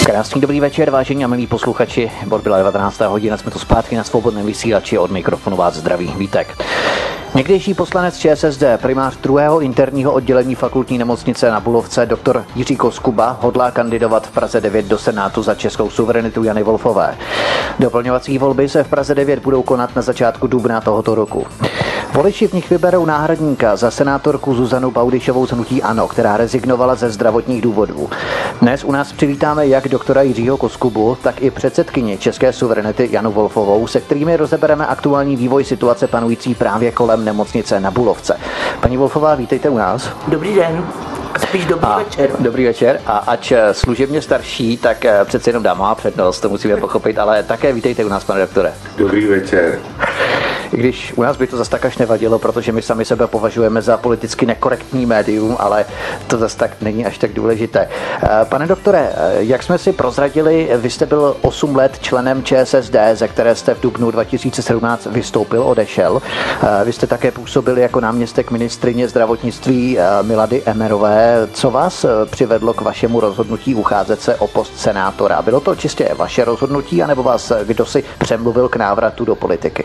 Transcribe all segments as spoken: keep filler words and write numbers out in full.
Krásný dobrý večer, vážení a milí posluchači. Bod byla devatenáctá hodina, jsme tu zpátky na svobodném vysílači, od mikrofonu vás zdraví Vítek. Někdejší poslanec ČSSD, primář druhého interního oddělení fakultní nemocnice na Bulovce, doktor Jiří Koskuba, hodlá kandidovat v Praze devět do Senátu za českou suverenitu Jany Volfové. Doplňovací volby se v Praze devět budou konat na začátku dubna tohoto roku. Voliči v nich vyberou náhradníka za senátorku Zuzanu Baudyšovou z hnutí ANO, která rezignovala ze zdravotních důvodů. Dnes u nás přivítáme jak doktora Jiřího Koskubu, tak i předsedkyni české suverenity Janu Volfovou, se kterými rozebereme aktuální vývoj situace panující právě kolem nemocnice na Bulovce. Paní Volfová, vítejte u nás. Dobrý den. Spíš dobrý a, večer. Dobrý večer. A ač služebně starší, tak přece jenom dám má přednost, to musíme pochopit, ale také vítejte u nás, pane doktore. Dobrý večer. I když u nás by to zas tak až nevadilo, protože my sami sebe považujeme za politicky nekorektní médium, ale to zas tak není až tak důležité. Pane doktore, jak jsme si prozradili, vy jste byl osm let členem ČSSD, ze které jste v dubnu dva tisíce sedmnáct vystoupil, odešel. Vy jste také působil jako náměstek ministryně zdravotnictví Milady Emmerové. Co vás přivedlo k vašemu rozhodnutí ucházet se o post senátora? Bylo to čistě vaše rozhodnutí, anebo vás kdo si přemluvil k návratu do politiky?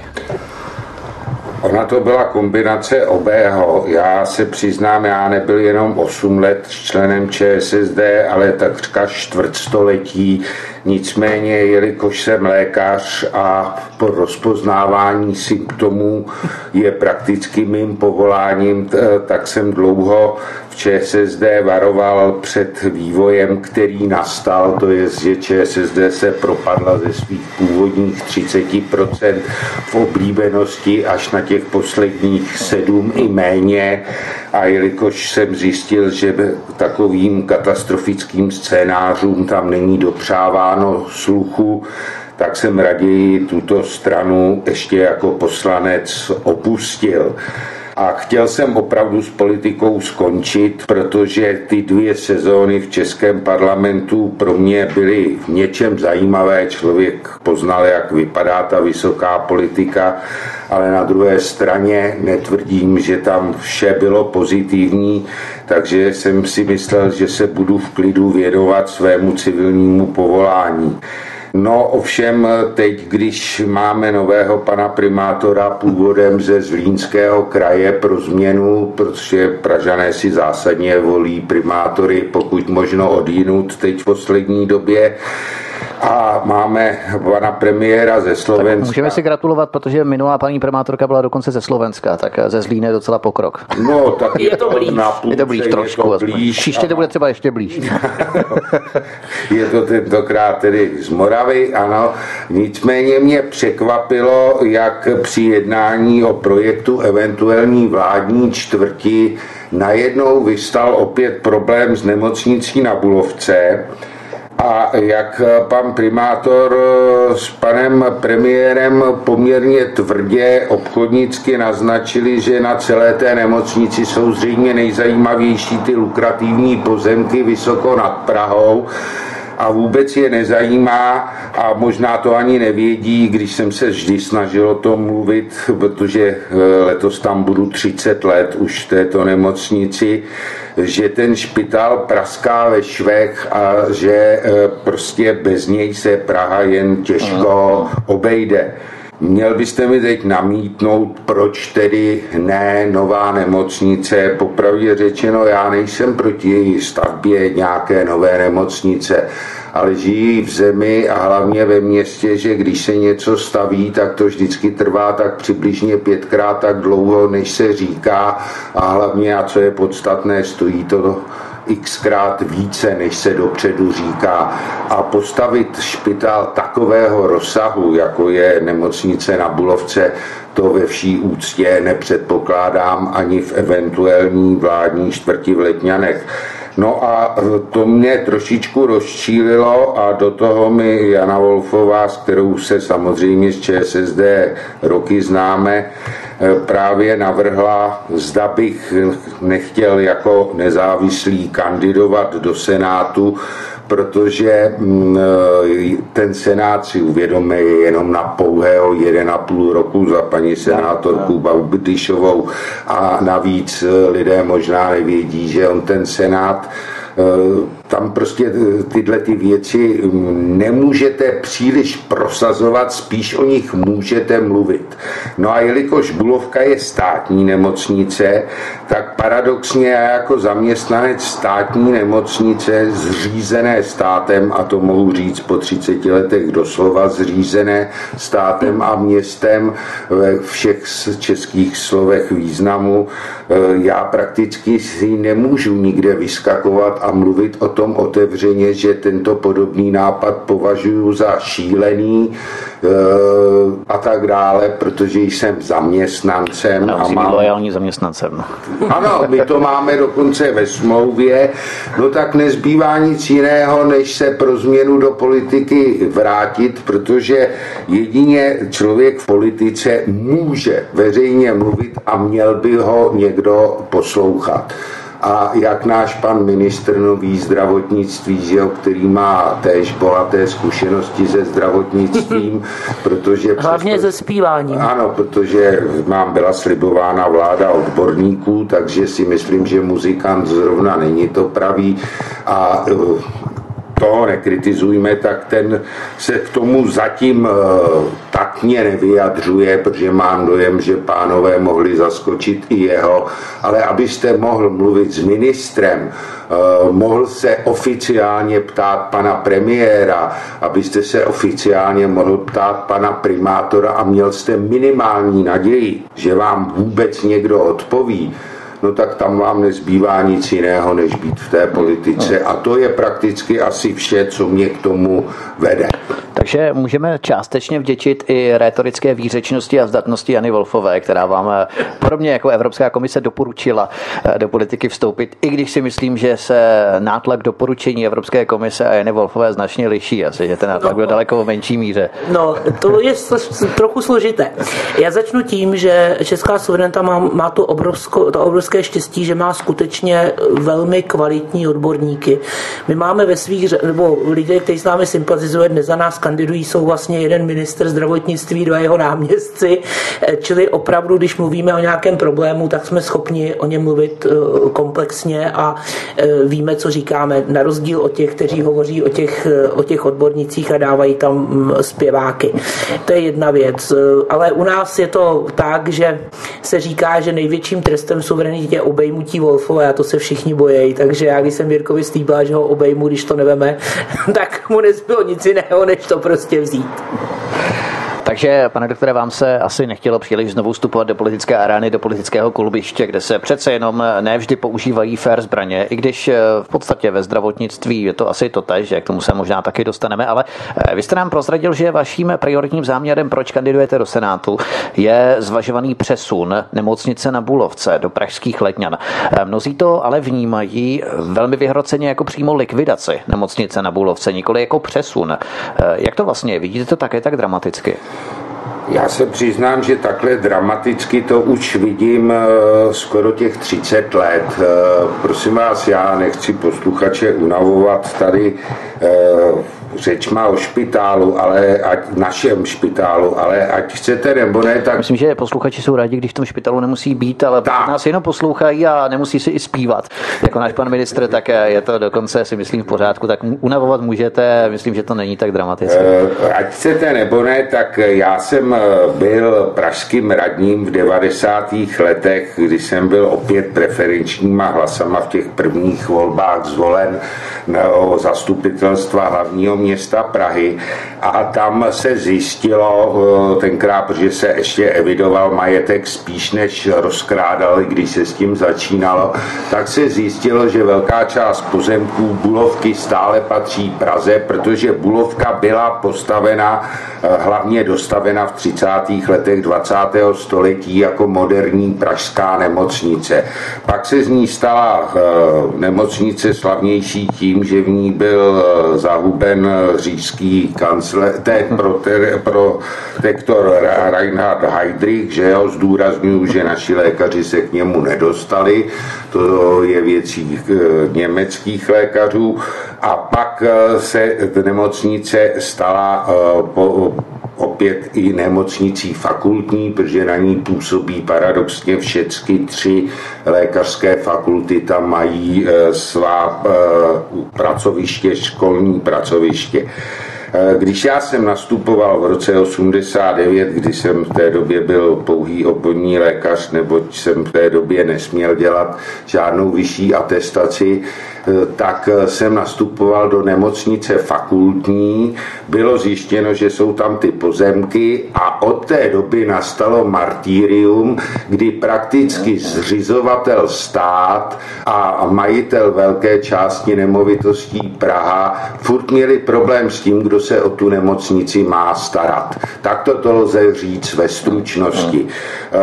Ona to byla kombinace obého. Já se přiznám, já nebyl jenom osm let členem ČSSD, ale takřka čtvrtstoletí. Nicméně, jelikož jsem lékař a po rozpoznávání symptomů je prakticky mým povoláním, tak jsem dlouho v ČSSD varoval před vývojem, který nastal, to je, že ČSSD se propadla ze svých původních třicet procent v oblíbenosti až na těch posledních sedm i méně. A jelikož jsem zjistil, že takovým katastrofickým scénářům tam není dopřáváno sluchu, tak jsem raději tuto stranu ještě jako poslanec opustil. A chtěl jsem opravdu s politikou skončit, protože ty dvě sezóny v českém parlamentu pro mě byly v něčem zajímavé. Člověk poznal, jak vypadá ta vysoká politika, ale na druhé straně netvrdím, že tam vše bylo pozitivní, takže jsem si myslel, že se budu v klidu věnovat svému civilnímu povolání. No ovšem teď, když máme nového pana primátora původem ze Zlínského kraje pro změnu, protože Pražané si zásadně volí primátory pokud možno odjinud teď v poslední době, a máme pana premiéra ze Slovenska. Tak můžeme si gratulovat, protože minulá paní primátorka byla dokonce ze Slovenska, tak ze Zlína je docela pokrok. No, tak je to blíž. Je to blíž trošku. Je to blíž. Příště to bude třeba ještě blíž. Je to tentokrát tedy z Moravy, ano. Nicméně mě překvapilo, jak při jednání o projektu eventuální vládní čtvrti najednou vystal opět problém s nemocnicí na Bulovce. A jak pan primátor s panem premiérem poměrně tvrdě obchodnicky naznačili, že na celé té nemocnici jsou zřejmě nejzajímavější ty lukrativní pozemky vysoko nad Prahou, a vůbec je nezajímá a možná to ani nevědí, když jsem se vždy snažil o tom mluvit, protože letos tam budu třicet let už v této nemocnici, že ten špitál praská ve švech a že prostě bez něj se Praha jen těžko obejde. Měl byste mi teď namítnout, proč tedy ne nová nemocnice? Popravdě řečeno, já nejsem proti její stavbě nějaké nové nemocnice, ale žijí v zemi a hlavně ve městě, že když se něco staví, tak to vždycky trvá tak přibližně pětkrát tak dlouho, než se říká, a hlavně, a co je podstatné, stojí to xkrát více, než se dopředu říká. A postavit špitál takového rozsahu, jako je nemocnice na Bulovce, to ve vší úctě nepředpokládám ani v eventuální vládní čtvrti v Letňanech. No a to mě trošičku rozčílilo a do toho mi Jana Volfová, s kterou se samozřejmě z ČSSD roky známe, právě navrhla, zda bych nechtěl jako nezávislý kandidovat do Senátu, protože ten Senát, si uvědomme, je jenom na pouhého jeden a půl roku za paní senátorku Baudyšovou a navíc lidé možná nevědí, že on ten Senát tam prostě tyhle ty věci nemůžete příliš prosazovat, spíš o nich můžete mluvit. No a jelikož Bulovka je státní nemocnice, tak paradoxně já jako zaměstnanec státní nemocnice zřízené státem, a to mohu říct po třiceti letech doslova, zřízené státem a městem ve všech českých slovech významu, já prakticky si nemůžu nikde vyskakovat a mluvit o tom otevřeně, že tento podobný nápad považuji za šílený a tak dále, protože jsem zaměstnancem. No, a mám... lojální zaměstnancem. Ano, my to máme dokonce ve smlouvě, no tak nezbývá nic jiného, než se pro změnu do politiky vrátit, protože jedině člověk v politice může veřejně mluvit a měl by ho někdo poslouchat. A jak náš pan ministr nový zdravotnictví, že, který má též bohaté zkušenosti se zdravotnictvím, protože... Hlavně se zpíváním. Ano, protože mám byla slibována vláda odborníků, takže si myslím, že muzikant zrovna není to pravý a to nekritizujme, tak ten se k tomu zatím taktně nevyjadřuje, protože mám dojem, že pánové mohli zaskočit i jeho, ale abyste mohl mluvit s ministrem, mohl se oficiálně ptát pana premiéra, abyste se oficiálně mohl ptát pana primátora a měl jste minimální naději, že vám vůbec někdo odpoví, no tak tam vám nezbývá nic jiného, než být v té politice. A to je prakticky asi vše, co mě k tomu vede. Takže můžeme částečně vděčit i rétorické výřečnosti a zdatnosti Jany Wolfové, která vám podobně jako Evropská komise doporučila do politiky vstoupit, i když si myslím, že se nátlak doporučení Evropské komise a Jany Wolfové značně liší. Asi, že ten nátlak byl daleko v menší míře. No, to je trochu složité. Já začnu tím, že česká suverenita má, má to, obrovsko, to obrovské štěstí, že má skutečně velmi kvalitní odborníky. My máme ve svých, nebo lidé, kteří s námi sympatizuje, dnes za nás kandidují, jsou vlastně jeden ministr zdravotnictví, dva jeho náměstci, čili opravdu, když mluvíme o nějakém problému, tak jsme schopni o něm mluvit komplexně a víme, co říkáme, na rozdíl od těch, kteří hovoří o těch, o těch odbornicích a dávají tam zpěváky. To je jedna věc. Ale u nás je to tak, že se říká, že největším trestem suverenitě je obejmutí Wolfové a to se všichni bojejí, takže já, když jsem Jirkovi slíbila, že ho obejmu, když to neveme, tak mu nezbylo nic jiného, než to prostě vzít. Takže, pane doktore, vám se asi nechtělo příliš znovu vstupovat do politické arény, do politického klubiště, kde se přece jenom nevždy používají fair zbraně, i když v podstatě ve zdravotnictví je to asi totéž, že k tomu se možná taky dostaneme, ale vy jste nám prozradil, že vaším prioritním záměrem, proč kandidujete do Senátu, je zvažovaný přesun nemocnice na Bulovce do pražských Letňan. Mnozí to ale vnímají velmi vyhroceně jako přímo likvidaci nemocnice na Bulovce, nikoli jako přesun. Jak to vlastně je? Vidíte to také tak dramaticky? Já se přiznám, že takhle dramaticky to už vidím skoro těch třicet let. Prosím vás, já nechci posluchače unavovat tady řečma o špitálu, ale ať našem špitálu, ale ať chcete nebo ne, tak... Myslím, že posluchači jsou rádi, když v tom špitálu nemusí být, ale pokud nás jenom poslouchají a nemusí si i zpívat, jako náš pan ministr, tak je to dokonce, si myslím, v pořádku, tak unavovat můžete, myslím, že to není tak dramatické. Ať chcete nebo ne, tak já jsem byl pražským radním v devadesátých letech, kdy jsem byl opět preferenčníma hlasama v těch prvních volbách zvolen o zastupitelstva hlavního města Prahy a tam se zjistilo tenkrát, protože se ještě evidoval majetek spíš než rozkrádali, když se s tím začínalo, tak se zjistilo, že velká část pozemků Bulovky stále patří Praze, protože Bulovka byla postavena, hlavně dostavena v třicátých letech dvacátého století jako moderní pražská nemocnice. Pak se z ní stala nemocnice slavnější tím, že v ní byl zahuben říšský kancler, protektor Reinhard Heydrich, že jo, zdůrazňuji, že naši lékaři se k němu nedostali, to je věcí německých lékařů, a pak se nemocnice stala po opět i nemocnicí fakultní, protože na ní působí paradoxně všechny tři lékařské fakulty, tam mají svá pracoviště, školní pracoviště. Když já jsem nastupoval v roce osmdesát devět, kdy jsem v té době byl pouhý obvodní lékař, neboť jsem v té době nesměl dělat žádnou vyšší atestaci, tak jsem nastupoval do nemocnice fakultní. Bylo zjištěno, že jsou tam ty pozemky a od té doby nastalo martýrium, kdy prakticky zřizovatel stát a majitel velké části nemovitostí Praha furt měli problém s tím, kdo se o tu nemocnici má starat. Tak to lze říct ve stručnosti. E,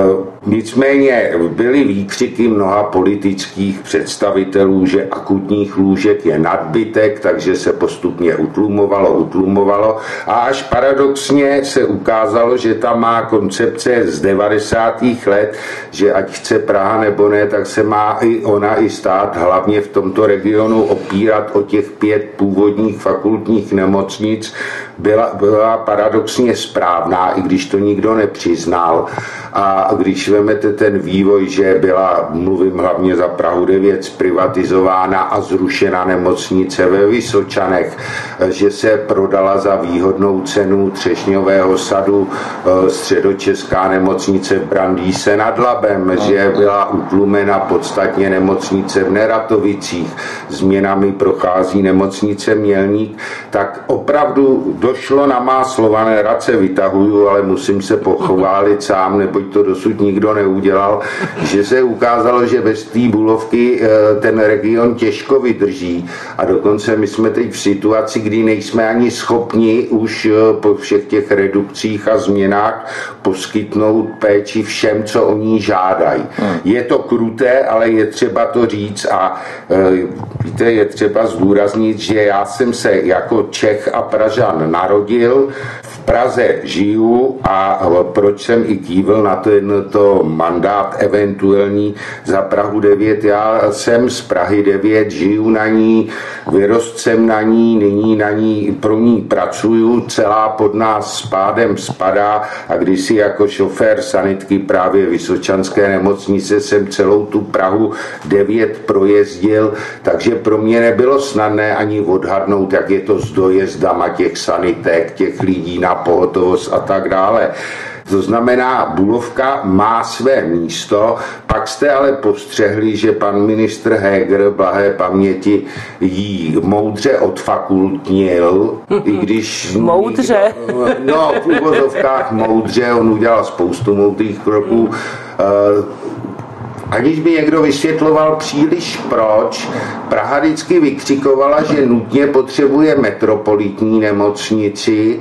nicméně byly výkřiky mnoha politických představitelů, že akutních lůžek je nadbytek, takže se postupně utlumovalo, utlumovalo a až paradoxně se ukázalo, že tam má koncepce z devadesátých let, že ať chce Praha nebo ne, tak se má i ona i stát hlavně v tomto regionu opírat o těch pět původních fakultních nemocnic, byla, byla paradoxně správná, i když to nikdo nepřiznal. A když vemete ten vývoj, že byla, mluvím hlavně za Prahu devět, zprivatizována a zrušena nemocnice ve Vysočanech, že se prodala za výhodnou cenu Třešňového sadu středočeská nemocnice v Brandýse nad Labem, že byla utlumena podstatně nemocnice v Neratovicích, změnami prochází nemocnice Mělník, tak opravdu došlo na má slova, nerad se vytahuju, ale musím se pochválit sám, neboť to dosud nikdo neudělal, že se ukázalo, že bez té Bulovky ten region těžko vydrží a dokonce my jsme teď v situaci, kdy nejsme ani schopni už po všech těch redukcích a změnách poskytnout péči všem, co oni žádají. Je to kruté, ale je třeba to říct a víte, je třeba zdůraznit, že já jsem se jako Čech a Pražan narodil, v Praze žiju a proč jsem i kývil na tento mandát eventuální za Prahu devět. Já jsem z Prahy devět, žiju na ní, vyrost jsem na ní, nyní na ní, pro ní pracuju, celá pod nás spádem spadá a když si jako šofér sanitky právě Vysočanské nemocnice jsem celou tu Prahu devět projezdil, takže pro mě nebylo snadné ani odhadnout, jak je to s dojezdama těch sanitek, těch lidí na pohotovost a tak dále. To znamená, Bulovka má své místo, pak jste ale postřehli, že pan ministr Heger, blahé paměti, jí moudře odfakultnil, i když... Moudře? No, v uvozovkách moudře, on udělal spoustu moudrých kroků. Aniž by někdo vysvětloval příliš proč, Praha vždycky vykřikovala, že nutně potřebuje metropolitní nemocnici.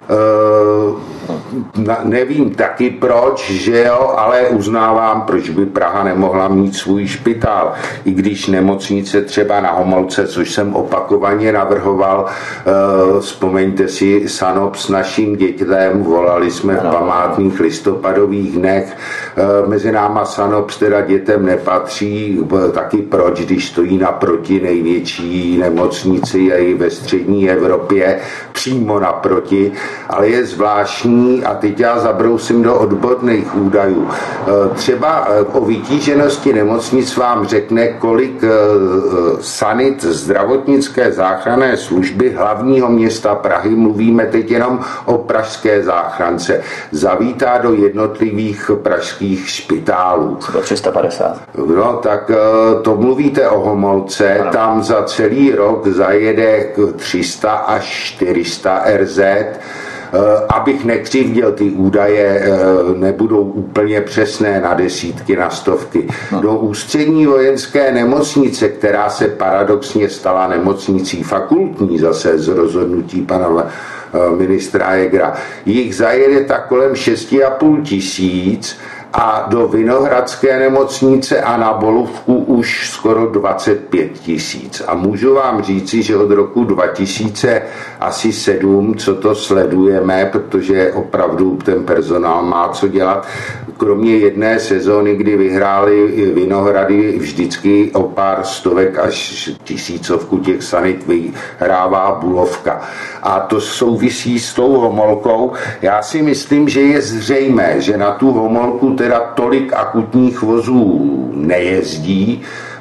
Na, nevím taky proč, že jo, ale uznávám, proč by Praha nemohla mít svůj špitál. I když nemocnice třeba na Homolce, což jsem opakovaně navrhoval, uh, vzpomeňte si Sanop s naším dětem, volali jsme v památných listopadových dnech, uh, mezi náma Sanop teda dětem nepatří, taky proč, když stojí naproti největší nemocnici i ve střední Evropě, přímo naproti, ale je zvláštní a teď já zabrousím do odborných údajů. Třeba o vytíženosti nemocnic vám řekne, kolik sanit zdravotnické záchranné služby hlavního města Prahy, mluvíme teď jenom o pražské záchrance, zavítá do jednotlivých pražských špitálů. tři sta padesát. No, tak to mluvíte o Homolce, ano. Tam za celý rok zajede tři sta až čtyři sta R Z. Abych nekřivděl, ty údaje nebudou úplně přesné na desítky, na stovky. Do ústřední vojenské nemocnice, která se paradoxně stala nemocnicí fakultní zase z rozhodnutí pana ministra Hegera, jich zajede tak kolem šest a půl tisíc a do Vinohradské nemocnice a na Bolovku už skoro dvacet pět tisíc. A můžu vám říci, že od roku dva tisíce sedm, co to sledujeme, protože opravdu ten personál má co dělat, kromě jedné sezóny, kdy vyhráli Vinohrady vždycky o pár stovek až tisícovku těch sanit vyhrává Bulovka. A to souvisí s tou Homolkou. Já si myslím, že je zřejmé, že na tu Homolku teda tolik akutních vozů nejezdí.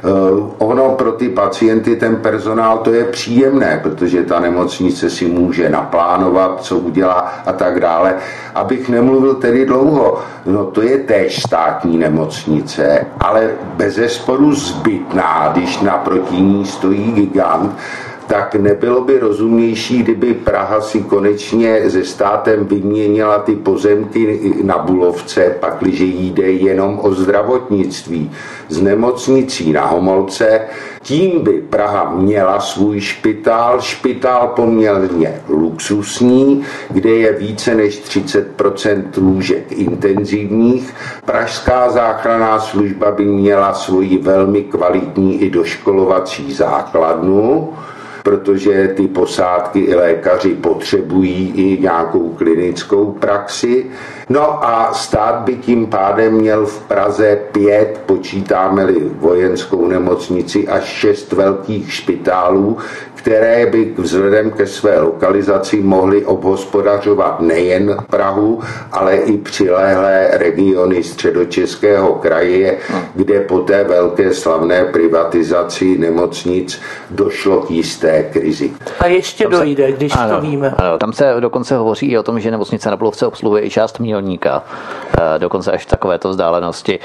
Ono pro ty pacienty, ten personál, to je příjemné, protože ta nemocnice si může naplánovat, co udělá a tak dále. Abych nemluvil tedy dlouho, no to je též státní nemocnice, ale bezesporu zbytná, když naproti ní stojí gigant, tak nebylo by rozumnější, kdyby Praha si konečně se státem vyměnila ty pozemky na Bulovce, pakliže jí jde jenom o zdravotnictví. Z nemocnicí na Homolce, tím by Praha měla svůj špitál, špitál poměrně luxusní, kde je více než třicet procent lůžek intenzivních. Pražská záchranná služba by měla svoji velmi kvalitní i doškolovací základnu, protože ty posádky i lékaři potřebují i nějakou klinickou praxi. No a stát by tím pádem měl v Praze pět, počítáme-li vojenskou nemocnici, až šest velkých špitálů, které by vzhledem ke své lokalizaci mohly obhospodařovat nejen Prahu, ale i přilehlé regiony Středočeského kraje, kde po té velké slavné privatizaci nemocnic došlo k jisté krizi. A ještě tam dojde, se, když ano, to víme. Ano, tam se dokonce hovoří i o tom, že nemocnice na Bulovce obsluhuje i část Mělníka, dokonce až v takovéto vzdálenosti.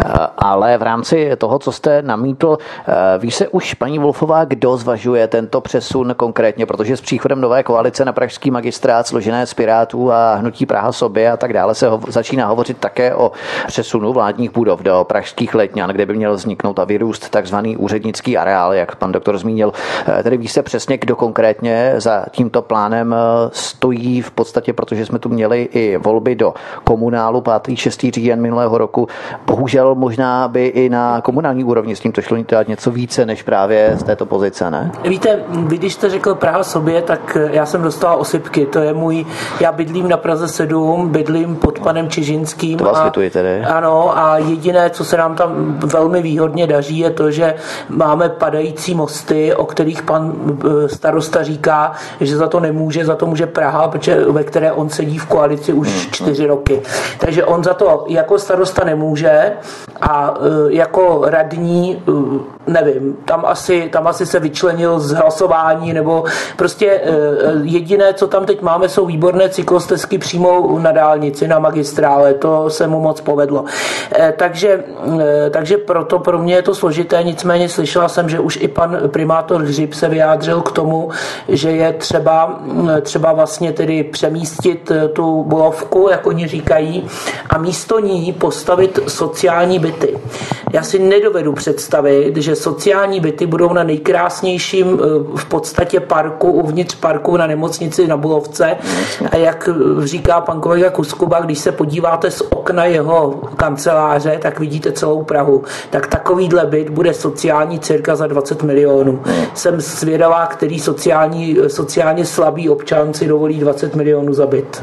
Ale v rámci toho, co jste namítl, ví se už, paní Wolfová, kdo zvažuje tento přesun konkrétně, protože s příchodem nové koalice na pražský magistrát složené z Pirátů a hnutí Praha sobě a tak dále se ho, začíná hovořit také o přesunu vládních budov do pražských Letňan, kde by měl vzniknout a vyrůst takzvaný úřednický areál, jak pan doktor zmínil. Tedy ví se přesně, kdo konkrétně za tímto plánem stojí v podstatě, protože jsme tu měli i volby do komunálu pátý šestý říjen minulého roku. Bohužel možná by i na komunální úrovni s tímto šlo dělat něco více než právě z této pozice, ne? Víte, vy když jste řekl Praha sobě, tak já jsem dostal osypky. To je můj, já bydlím na Praze sedm, bydlím pod panem Čižinským. To vás lituji tedy. Ano, a jediné, co se nám tam velmi výhodně daří, je to, že máme padající mosty, o kterých pan starosta říká, že za to nemůže, za to může Praha, protože, ve které on sedí v koalici už hmm. čtyři roky. Takže on za to jako starosta nemůže a jako radní, nevím, tam asi, tam asi se vyčlenil z hlasování, nebo prostě jediné, co tam teď máme, jsou výborné cyklostezky přímo na dálnici, na magistrále, to se mu moc povedlo. Takže, takže proto pro mě je to složité, nicméně slyšela jsem, že už i pan primátor Hřib se vyjádřil k tomu, že je třeba, třeba vlastně tedy přemístit tu Bulovku, jak oni říkají, a místo ní postavit sociální byty. Já si nedovedu představit, že sociální byty budou na nejkrásnějším v podstatě parku, uvnitř parku na nemocnici na Bulovce. A jak říká pan kolega Kuskuba, když se podíváte z okna jeho kanceláře, tak vidíte celou Prahu. Tak takovýhle byt bude sociální cirka za dvacet milionů. Jsem zvědavá, který sociální, sociálně slabý občan si dovolí dvacet milionů za byt.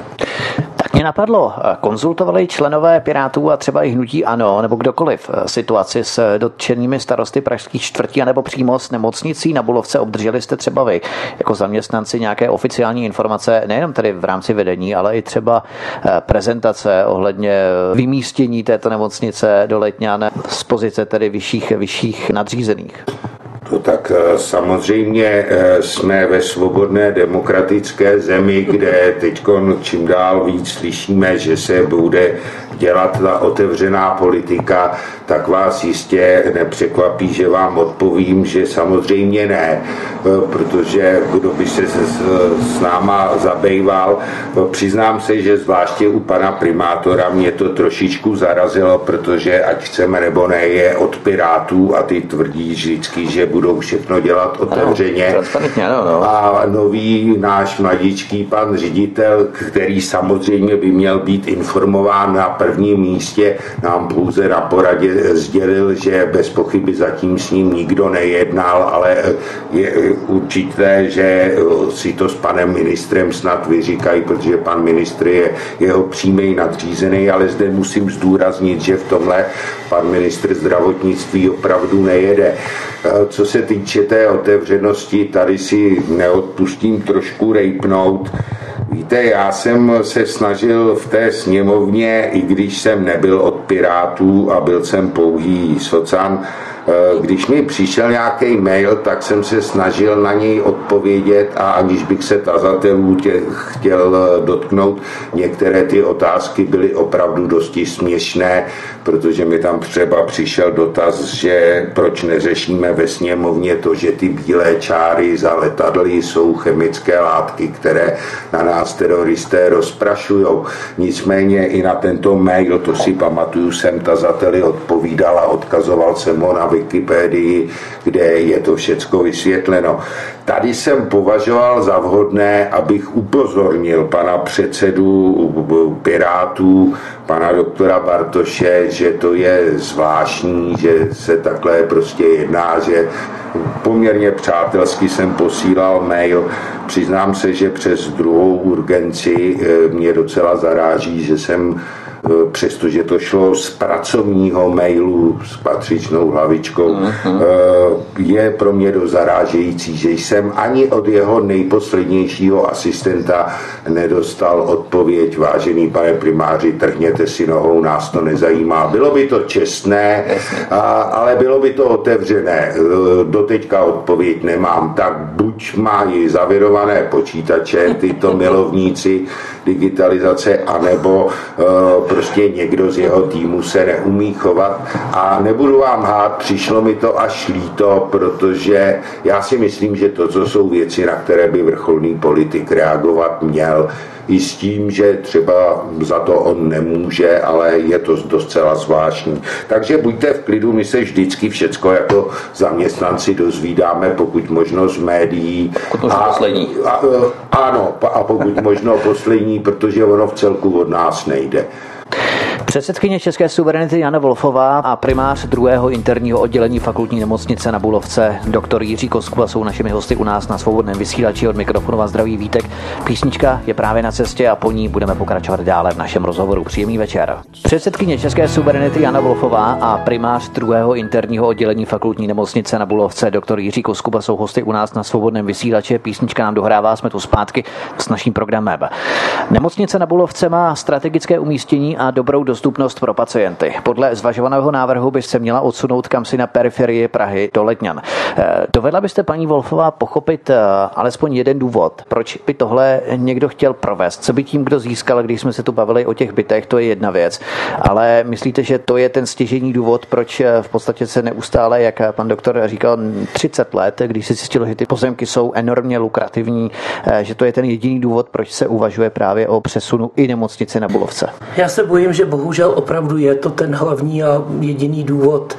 Mě napadlo, konzultovali členové Pirátů a třeba i hnutí ANO, nebo kdokoliv, situaci s dotčenými starosty pražských čtvrtí, anebo přímo s nemocnicí na Bulovce? Obdrželi jste třeba vy jako zaměstnanci nějaké oficiální informace, nejenom tedy v rámci vedení, ale i třeba prezentace ohledně vymístění této nemocnice do Letňan z pozice tedy vyšších, vyšších nadřízených? No tak samozřejmě jsme ve svobodné demokratické zemi, kde teď čím dál víc slyšíme, že se bude dělat ta otevřená politika, tak vás jistě nepřekvapí, že vám odpovím, že samozřejmě ne, protože kdo by se s, s náma zabýval, přiznám se, že zvláště u pana primátora mě to trošičku zarazilo, protože ať chceme nebo ne, je od Pirátů a ty tvrdí vždycky, že budou všechno dělat otevřeně. Transparentně, no, no. A nový náš mladíčký pan ředitel, který samozřejmě by měl být informován na prvním místě, nám pouze na poradě sdělil, že bez pochyby zatím s ním nikdo nejednal, ale je určité, že si to s panem ministrem snad vyříkají, protože pan ministr je jeho přímý nadřízený, ale zde musím zdůraznit, že v tomhle pan ministr zdravotnictví opravdu nejede. Co se týče té otevřenosti, tady si neodpustím trošku rejpnout. Víte, já jsem se snažil v té sněmovně, i když jsem nebyl od Pirátů a byl jsem pouhý socan, když mi přišel nějaký mail, tak jsem se snažil na něj odpovědět a aniž bych se tazatelů tě chtěl dotknout, některé ty otázky byly opravdu dosti směšné, protože mi tam třeba přišel dotaz, že proč neřešíme ve sněmovně to, že ty bílé čáry za letadly jsou chemické látky, které na nás teroristé rozprašujou. Nicméně i na tento mail, to si pamatuju, jsem tazateli odpovídal a odkazoval jsem ho na Wikipedii, kde je to všecko vysvětleno. Tady jsem považoval za vhodné, abych upozornil pana předsedu Pirátů, pana doktora Bartoše, že to je zvláštní, že se takhle prostě jedná, že poměrně přátelsky jsem posílal mail. Přiznám se, že přes druhou urgenci mě docela zaráží, že jsem přestože to šlo z pracovního mailu s patřičnou hlavičkou, uh-huh. je pro mě dost zarážející, že jsem ani od jeho nejposlednějšího asistenta nedostal odpověď: vážený pane primáři, trhněte si nohou, nás to nezajímá. Bylo by to čestné, a, ale bylo by to otevřené. Doteďka odpověď nemám. Tak buď mají zavirované počítače tyto milovníci digitalizace, anebo uh, prostě někdo z jeho týmu se neumí chovat. A nebudu vám hát, přišlo mi to až líto, protože já si myslím, že to, co jsou věci, na které by vrcholný politik reagovat měl, i s tím, že třeba za to on nemůže, ale je to docela zvláštní. Takže buďte v klidu, my se vždycky všecko jako zaměstnanci dozvídáme, pokud možno z médií. Pokud možno poslední. A, a, ano, a pokud možno poslední, protože ono v celku od nás nejde. Předsedkyně České suverenity Jana Wolfová a primář druhého interního oddělení fakultní nemocnice na Bulovce doktor Jiří Koskuba jsou našimi hosty u nás na Svobodném vysílači. Od mikrofonu vás zdraví Vítek. Písnička je právě na cestě a po ní budeme pokračovat dále v našem rozhovoru. Příjemný večer. Předsedkyně České suverenity Jana Wolfová a primář druhého interního oddělení fakultní nemocnice na Bulovce doktor Jiří Koskuba jsou hosty u nás na Svobodném vysílači. Písnička nám dohrává, jsme tu zpátky s naším programem. Nemocnice na Bulovce má strategické umístění a dobrou dostupnost pro pacienty. Podle zvažovaného návrhu by se měla odsunout kamsi na periferii Prahy do Letňan. Dovedla byste, paní Wolfová, pochopit alespoň jeden důvod, proč by tohle někdo chtěl provést? Co by tím kdo získal, když jsme se tu bavili o těch bytech, to je jedna věc. Ale myslíte, že to je ten stěžejní důvod, proč v podstatě se neustále, jak pan doktor říkal, třicet let, když se zjistilo, že ty pozemky jsou enormně lukrativní, že to je ten jediný důvod, proč se uvažuje právě o přesunu i nemocnice na Bulovce? Já se bojím, že bohužel opravdu je to ten hlavní a jediný důvod,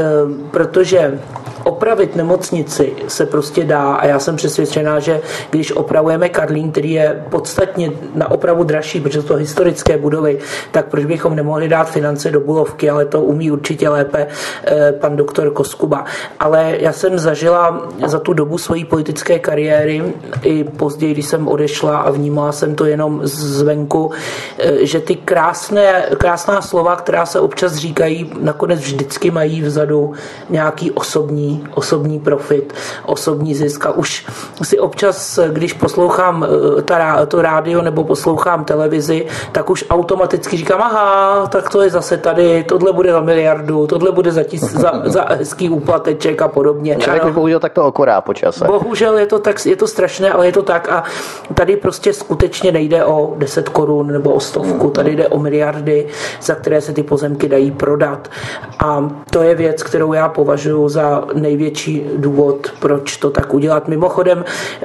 protože opravit nemocnici se prostě dá a já jsem přesvědčená, že když opravujeme Karlín, který je podstatně na opravu dražší, protože to jsou historické budovy, tak proč bychom nemohli dát finance do Bulovky, ale to umí určitě lépe pan doktor Koskuba. Ale já jsem zažila za tu dobu svojí politické kariéry i později, když jsem odešla a vnímala jsem to jenom zvenku, že ty krásné, krásná slova, která se občas říkají, nakonec vždycky mají vzadu nějaký osobní osobní profit, osobní zisk. A už si občas, když poslouchám ta, to rádio nebo poslouchám televizi, tak už automaticky říkám, aha, tak to je zase tady, tohle bude za miliardu, tohle bude za, tis, za, za hezký úplateček a podobně. Člověk by bohužel tak to okorá po čase. Bohužel je to, tak, je to strašné, ale je to tak a tady prostě skutečně nejde o deset korun nebo o stovku, tady jde o miliardy, za které se ty pozemky dají prodat. A to je věc, kterou já považuji za největší důvod, proč to tak udělat. Mimochodem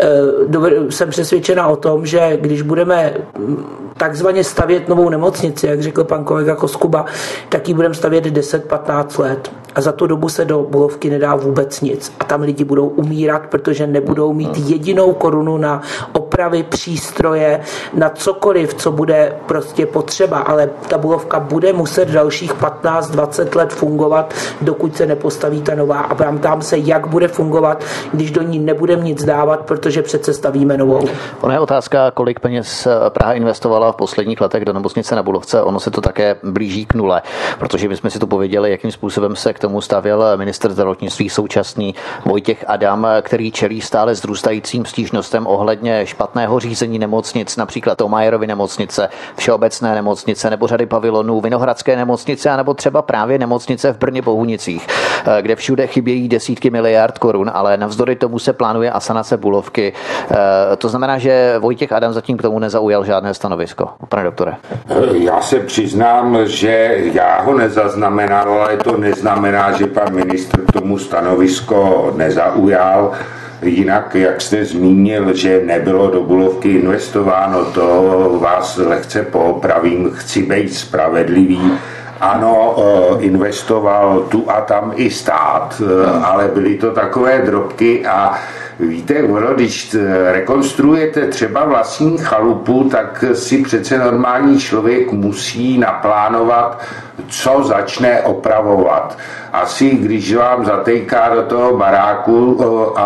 jsem přesvědčena o tom, že když budeme takzvaně stavět novou nemocnici, jak řekl pan kolega Koskuba, tak ji budeme stavět deset patnáct let. a za tu dobu se do Bulovky nedá vůbec nic. A tam lidi budou umírat, protože nebudou mít jedinou korunu na opravy, přístroje, na cokoliv, co bude prostě potřeba, ale ta Bulovka bude muset dalších patnáct dvacet let fungovat, dokud se nepostaví ta nová. A ptám se, jak bude fungovat, když do ní nebudeme nic dávat, protože přece stavíme novou. Ona je otázka, kolik peněz Praha investovala v posledních letech do nemocnice na Bulovce. Ono se to také blíží k nule, protože my jsme si to pověděli, jakým způsobem se k tomu stavěl ministr zdravotnictví současný Vojtěch Adam, který čelí stále vzrůstajícím stížnostem ohledně špatného řízení nemocnic, například Thomayerovy nemocnice, Všeobecné nemocnice nebo řady pavilonů, Vinohradské nemocnice, anebo třeba právě nemocnice v Brně Bohunicích, kde všude chybějí desítky miliard korun, ale navzdory tomu se plánuje asanace Bulovky. To znamená, že Vojtěch Adam zatím k tomu nezaujal žádné stanovisko. Pane doktore. Já se přiznám, že já ho nezaznamenal, ale to neznamená, že pan ministr k tomu stanovisko nezaujal. Jinak, jak jste zmínil, že nebylo do Bulovky investováno, to vás lehce poopravím, chci být spravedlivý. Ano, investoval tu a tam i stát, ale byly to takové drobky a víte, když rekonstruujete třeba vlastní chalupu, tak si přece normální člověk musí naplánovat, co začne opravovat. Asi když vám zatejká do toho baráku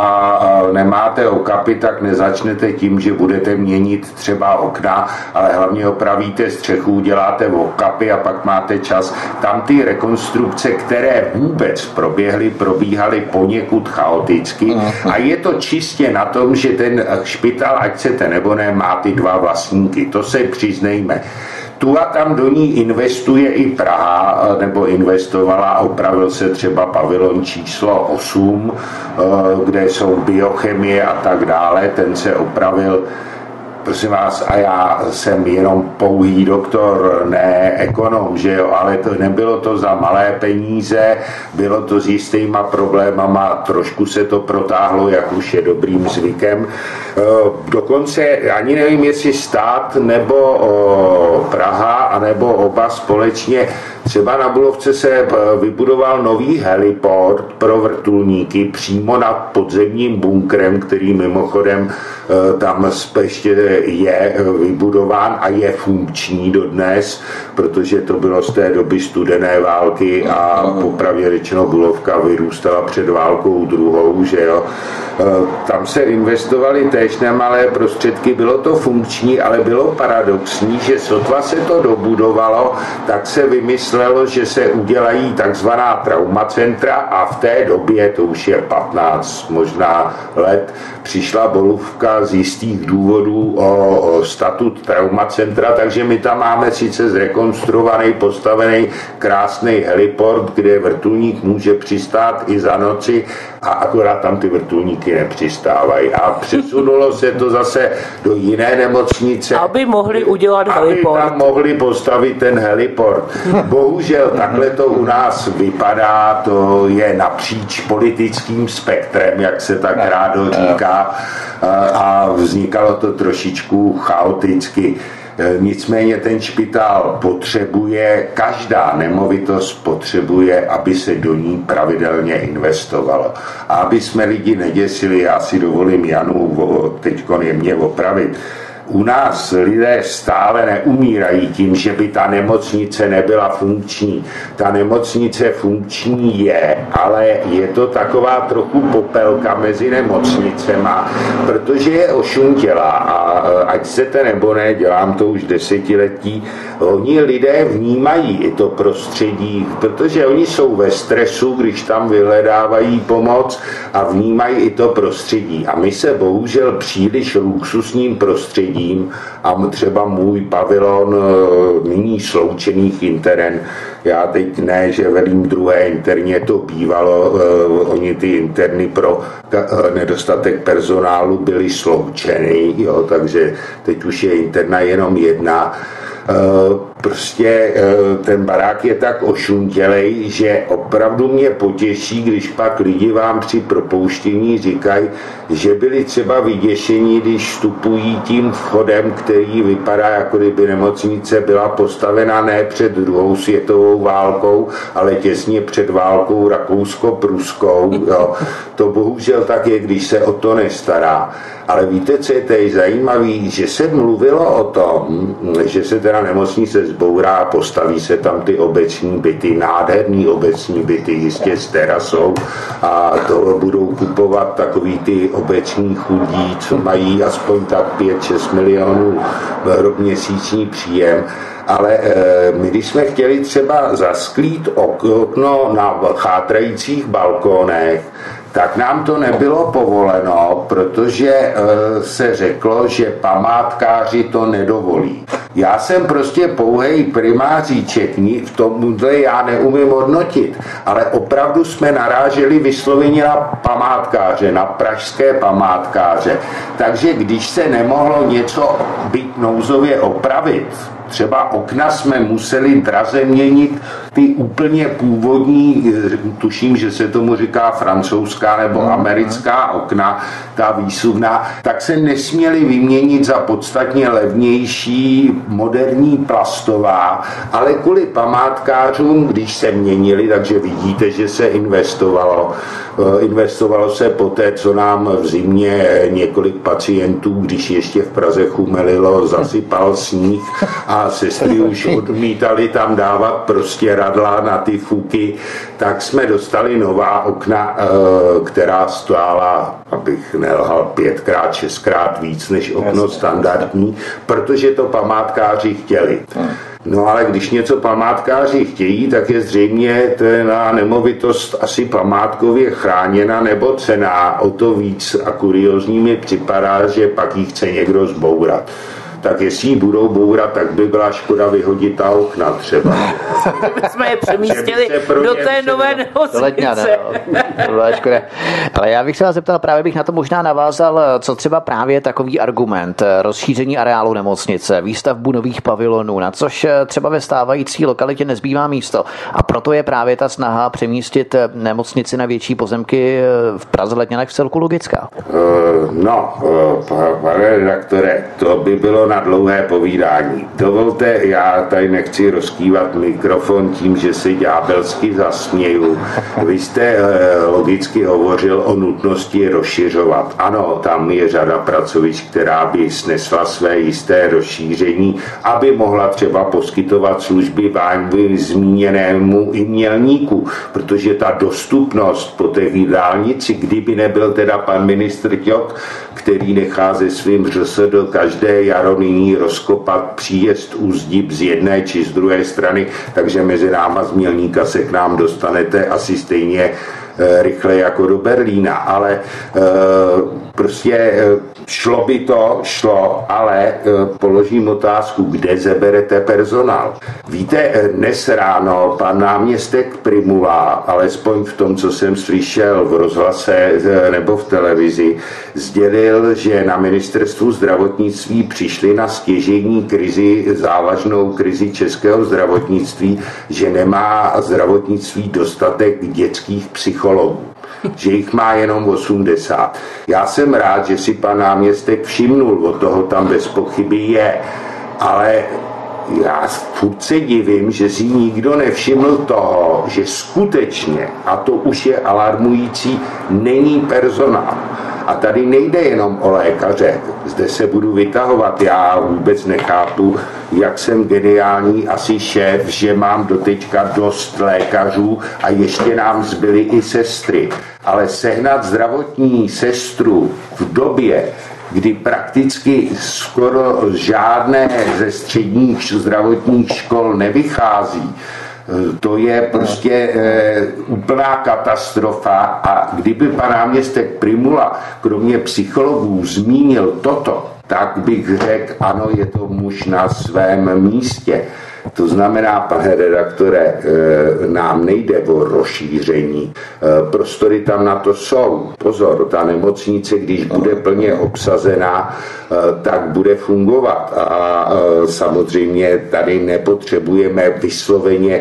a nemáte okapy, tak nezačnete tím, že budete měnit třeba okna, ale hlavně opravíte střechu, uděláte okapy a pak máte čas. Tam ty rekonstrukce, které vůbec proběhly, probíhaly poněkud chaoticky a je to čistě na tom, že ten špital, ať chcete nebo ne, má ty dva vlastníky. To se přiznejme. Tu a tam do ní investuje i Praha, nebo investovala, opravil se třeba pavilon číslo osm, kde jsou biochemie a tak dále, ten se opravil. Prosím vás, a já jsem jenom pouhý doktor, ne ekonom, že jo, ale to nebylo to za malé peníze, bylo to s jistýma problémama, trošku se to protáhlo, jak už je dobrým zvykem. Dokonce ani nevím, jestli stát nebo Praha, anebo oba společně. Třeba na Bulovce se vybudoval nový heliport pro vrtulníky přímo nad podzemním bunkrem, který mimochodem tam ještě je vybudován a je funkční dodnes, protože to bylo z té doby studené války a popravdě řečeno Bulovka vyrůstala před válkou druhou, že jo. Tam se investovaly též nemalé prostředky, bylo to funkční, ale bylo paradoxní, že sotva se to dobudovalo, tak se vymyslelo, že se udělají takzvaná traumacentra a v té době, to už je patnáct možná let, přišla Bulovka z jistých důvodů o, o statut traumacentra, takže my tam máme sice zrekonstruovaný, postavený krásný heliport, kde vrtulník může přistát i za noci a akorát tam ty vrtulníky nepřistávají. A přesunulo se to zase do jiné nemocnice. Aby mohli udělat aby heliport. Aby tam mohli postavit ten heliport. Bohužel takhle to u nás vypadá, to je napříč politickým spektrem, jak se tak rádo říká, a vznikalo to trošičku chaoticky. Nicméně ten špitál potřebuje, každá nemovitost potřebuje, aby se do ní pravidelně investovalo. A aby jsme lidi neděsili, já si dovolím Janu teďkon jemně opravit, u nás lidé stále neumírají tím, že by ta nemocnice nebyla funkční. Ta nemocnice funkční je, ale je to taková trochu popelka mezi nemocnicema, protože je ošuntělá a ať chcete nebo ne, dělám to už desetiletí, oni lidé vnímají i to prostředí, protože oni jsou ve stresu, když tam vyhledávají pomoc a vnímají i to prostředí. A my se bohužel příliš luxusním prostředím a třeba můj pavilon nyní sloučených interen. Já teď ne, že velím druhé interně, to bývalo, oni ty interny pro nedostatek personálu byly sloučeny, jo, takže teď už je interna jenom jedna. Prostě ten barák je tak ošuntělej, že opravdu mě potěší, když pak lidi vám při propouštění říkají, že byli třeba vyděšení, když vstupují tím vchodem, který vypadá, jako kdyby nemocnice byla postavena ne před druhou světovou světovou válkou, ale těsně před válkou rakousko-pruskou. Jo. To bohužel tak je, když se o to nestará. Ale víte, co je tady zajímavý, že se mluvilo o tom, že se teda nemocnice zbourá, postaví se tam ty obecní byty, nádherný obecní byty, jistě s terasou, a to budou kupovat takový ty obeční chudí, co mají aspoň tak pět šest milionů měsíční příjem. Ale e, my, když jsme chtěli třeba zasklít okno na chátrajících balkónech, tak nám to nebylo povoleno, protože e, se řeklo, že památkáři to nedovolí. Já jsem prostě pouhej primáříček, v tomhle já neumím hodnotit, ale opravdu jsme naráželi vysloveně na památkáře, na pražské památkáře. Takže když se nemohlo něco být nouzově opravit, třeba okna jsme museli draze měnit, ty úplně původní, tuším, že se tomu říká francouzská nebo americká okna, ta výsuvná, tak se nesměly vyměnit za podstatně levnější moderní plastová, ale kvůli památkářům, když se měnili, takže vidíte, že se investovalo. Investovalo se poté, co nám v zimě několik pacientů, když ještě v Praze chumelilo, zasypal sníh a sestry už odmítali tam dávat prostě radla na ty fuky, tak jsme dostali nová okna, která stála, abych nelhal, pětkrát, šestkrát víc než okno standardní, protože to památkáři chtěli. No ale když něco památkáři chtějí, tak je zřejmě ta nemovitost asi památkově chráněna nebo cenná. O to víc a kuriózní mi připadá, že pak ji chce někdo zbourat. Tak jestli ji budou bourat, tak by byla škoda vyhodit ta okna třeba. My jsme je přemístili do té nové nemocnice. Ale já bych se vás zeptal, právě bych na to možná navázal, co třeba právě takový argument, rozšíření areálu nemocnice, výstavbu nových pavilonů, na což třeba ve stávající lokalitě nezbývá místo. A proto je právě ta snaha přemístit nemocnici na větší pozemky v Praze Letňanech v celku logická. Uh, no, uh, pane redaktore, to by bylo na dlouhé povídání. Dovolte, já tady nechci rozkývat mikrofon tím, že si ďábelsky zasměju. Vy jste e, logicky hovořil o nutnosti rozšiřovat. Ano, tam je řada pracovišť, která by snesla své jisté rozšíření, aby mohla třeba poskytovat služby vámi zmíněnému i Mělníku, protože ta dostupnost po té dálnici, kdyby nebyl teda pan ministr Ťok, který nechá ze svým ŘSD do každé jaro nyní rozkopat příjezd úzdib z jedné či z druhé strany, takže mezi náma z Mělníka se k nám dostanete asi stejně e, rychle jako do Berlína, ale e, prostě e, šlo by to, šlo, ale e, položím otázku, kde zeberete personál. Víte, dnes ráno pan náměstek Prymula, alespoň v tom, co jsem slyšel v rozhlase e, nebo v televizi, sdělil, že na ministerstvu zdravotnictví přišli na stěžejní krizi, závažnou krizi českého zdravotnictví, že nemá zdravotnictví dostatek dětských psychologů, že jich má jenom osmdesát. Já jsem rád, že si pan náměstek všimnul, od toho tam bez pochyby je, ale já furt se divím, že si nikdo nevšiml toho, že skutečně, a to už je alarmující, není personál. A tady nejde jenom o lékaře, zde se budu vytahovat, já vůbec nechápu, jak jsem geniální asi šéf, že mám doteďka dost lékařů a ještě nám zbyly i sestry. Ale sehnat zdravotní sestru v době, kdy prakticky skoro žádné ze středních zdravotních škol nevychází, to je prostě e, úplná katastrofa a kdyby pan náměstek Prymula kromě psychologů zmínil toto, tak bych řekl, ano, je to muž na svém místě. To znamená, pane redaktore, nám nejde o rozšíření. Prostory tam na to jsou. Pozor, ta nemocnice, když bude plně obsazená, tak bude fungovat. A samozřejmě tady nepotřebujeme vysloveně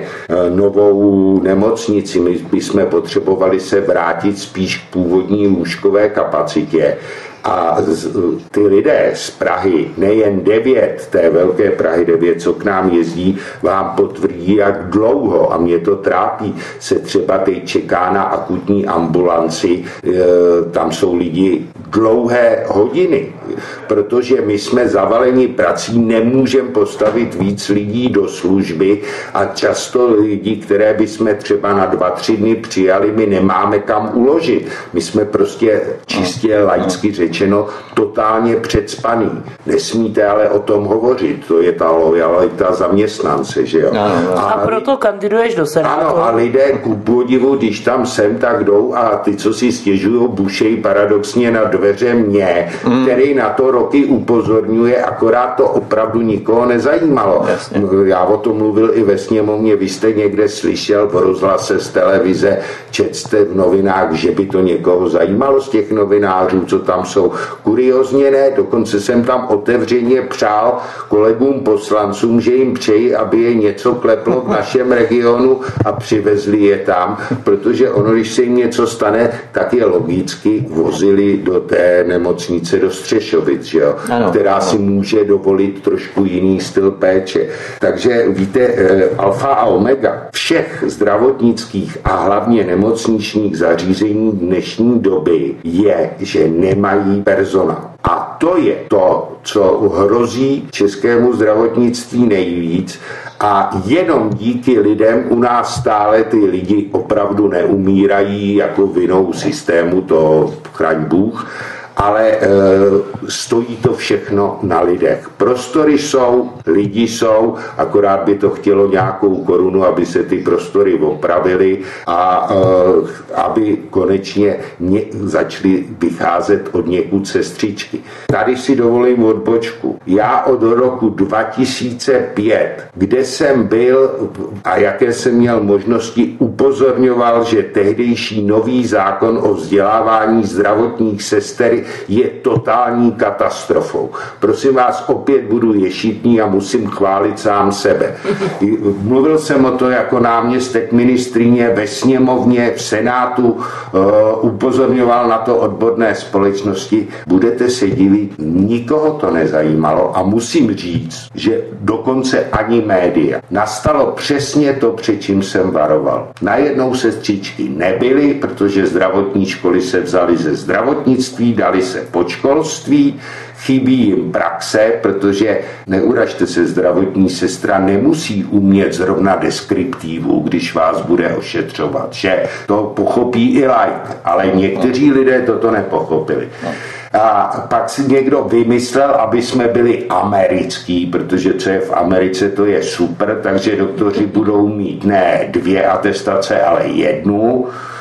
novou nemocnici. My bychom potřebovali se vrátit spíš k původní lůžkové kapacitě. A ty lidé z Prahy, nejen devět, té velké Prahy devět, co k nám jezdí, vám potvrdí, jak dlouho, a mě to trápí, se třeba teď čeká na akutní ambulanci, tam jsou lidi dlouhé hodiny, protože my jsme zavaleni prací, nemůžeme postavit víc lidí do služby a často lidi, které bychom třeba na dva, tři dny přijali, my nemáme kam uložit. My jsme prostě čistě laicky řečeno totálně předspaný. Nesmíte ale o tom hovořit, to je ta lojalita zaměstnance, že jo. A, a proto kandiduješ do Senátu. Ano, a lidé ku podivu, když tam sem tak jdou a ty, co si stěžují, bušejí paradoxně na dveře mě, mm. který na to roky upozorňuje, akorát to opravdu nikoho nezajímalo. Jasně. Já o tom mluvil i ve sněmovně, vy jste někde slyšel v rozhlase z televize, četste v novinách, že by to někoho zajímalo z těch novinářů, co tam jsou. Kuriozně ne, dokonce jsem tam otevřeně přál kolegům poslancům, že jim přeji, aby je něco kleplo v našem regionu a přivezli je tam, protože ono, když se jim něco stane, tak je logicky vozili do té nemocnice do Střešovic, že jo? Ano, která ano. si může dovolit trošku jiný styl péče. Takže víte, alfa a omega všech zdravotnických a hlavně nemocničních zařízení dnešní doby je, že nemají personál. A to je to, co hrozí českému zdravotnictví nejvíc, a jenom díky lidem u nás stále ty lidi opravdu neumírají jako vinou systému, to chraň Bůh, ale e, stojí to všechno na lidech. Prostory jsou, lidi jsou, akorát by to chtělo nějakou korunu, aby se ty prostory opravily a e, aby konečně ně, začaly vycházet od někud sestřičky. Tady si dovolím odbočku. Já od roku dva tisíce pět, kde jsem byl a jaké jsem měl možnosti, upozorňoval, že tehdejší nový zákon o vzdělávání zdravotních sester je totální katastrofou. Prosím vás, opět budu ješitný a musím chválit sám sebe. Mluvil jsem o to jako náměstek ministryně ve sněmovně, v Senátu, upozorňoval na to odborné společnosti. Budete se divit, nikoho to nezajímalo a musím říct, že dokonce ani média. Nastalo přesně to, před čím jsem varoval. Najednou sestřičky nebyly, protože zdravotní školy se vzaly ze zdravotnictví, dali se pod školství, chybí jim praxe, protože neuražte se, zdravotní sestra nemusí umět zrovna deskriptivu, když vás bude ošetřovat, že to pochopí i laik, ale někteří lidé toto nepochopili. A pak si někdo vymyslel, aby jsme byli americký, protože co je v Americe, to je super, takže doktoři budou mít ne dvě atestace, ale jednu.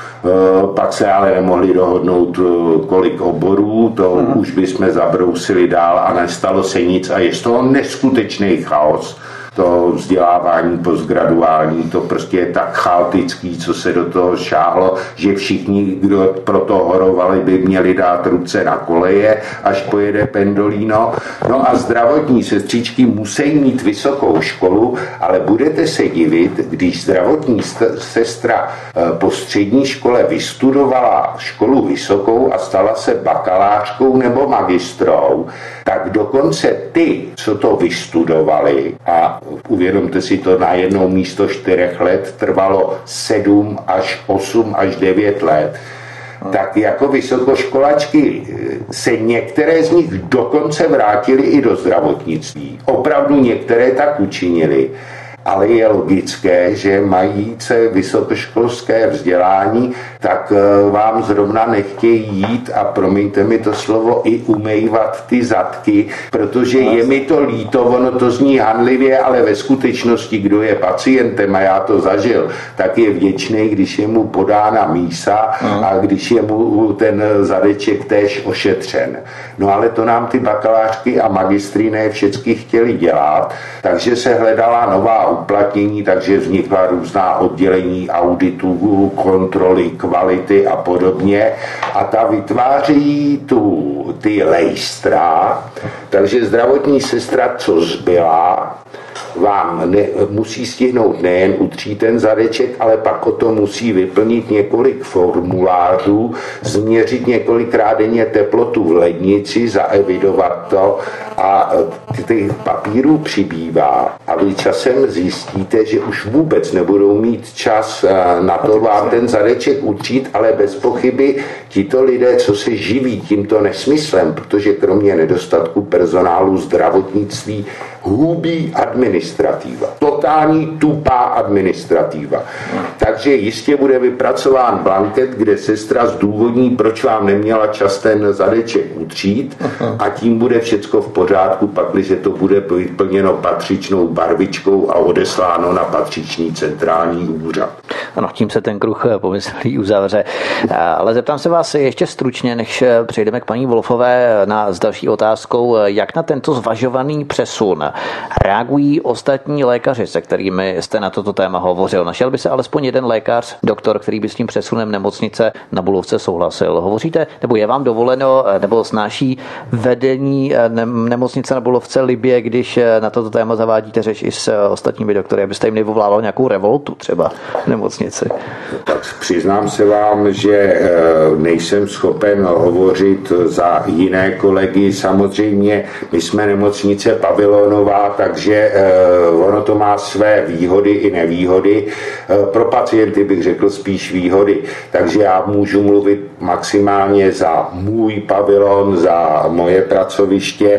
Pak se ale nemohli dohodnout, kolik oborů, to hmm. už bychom zabrousili dál a nestalo se nic a je z toho neskutečný chaos. To vzdělávání postgraduální, to prostě je tak chaotický, co se do toho šáhlo, že všichni, kdo pro to horovali, by měli dát ruce na koleje, až pojede Pendolino. No a zdravotní sestřičky musí mít vysokou školu, ale budete se divit, když zdravotní sestra po střední škole vystudovala školu vysokou a stala se bakalářkou nebo magistrou, tak dokonce ty, co to vystudovali, a uvědomte si to, na jedno místo čtyřech let trvalo sedm až osm až devět let, tak jako vysokoškolačky se některé z nich dokonce vrátily i do zdravotnictví. Opravdu některé tak učinili. Ale je logické, že mají se vysokoškolské vzdělání, tak vám zrovna nechtějí jít a promiňte mi to slovo, i umývat ty zadky, protože je mi to líto, ono to zní hanlivě, ale ve skutečnosti, kdo je pacientem, a já to zažil, tak je vděčný, když je mu podána mísa a když je mu ten zadeček též ošetřen. No ale to nám ty bakalářky a magistry ne všechny chtěli dělat, takže se hledala nová uplatnění, takže vznikla různá oddělení auditů, kontroly, kvality a podobně. A ta vytváří tu, ty lejstra, takže zdravotní sestra, co zbyla, vám ne, musí stihnout nejen utřít ten zadeček, ale pak o tom musí vyplnit několik formulářů, změřit několikrát denně teplotu v lednici, zaevidovat to a těch papírů přibývá. A vy časem zjistíte, že už vůbec nebudou mít čas na to vám ten zadeček utřít, ale bez pochyby tito lidé, co se živí tímto nesmyslem, protože kromě nedostatku personálu zdravotnictví hubí administrativa. Totální tupá administrativa. Takže jistě bude vypracován blanket, kde sestra zdůvodní, proč vám neměla čas ten zadeček utřít a tím bude všecko v pořádku, pakliže to bude vyplněno patřičnou barvičkou a odesláno na patřičný centrální úřad. Ano, tím se ten kruh pomyslí uzavře. Ale zeptám se vás ještě stručně, než přejdeme k paní Wolfové na s další otázkou, jak na tento zvažovaný přesun reagují ostatní lékaři, se kterými jste na toto téma hovořil. Našel by se alespoň jeden lékař, doktor, který by s tím přesunem nemocnice na Bulovce souhlasil. Hovoříte, nebo je vám dovoleno, nebo snáší vedení nemocnice na Bulovce libě, když na toto téma zavádíte řeč i s ostatními doktory, abyste jim nevyvolávalo nějakou revoltu třeba v nemocnici? Tak přiznám se vám, že nejsem schopen hovořit za jiné kolegy. Samozřejmě my jsme nemocnice pavilonová, takže ono to má své výhody i nevýhody. Pro pacienty bych řekl spíš výhody. Takže já můžu mluvit maximálně za můj pavilon, za moje pracoviště.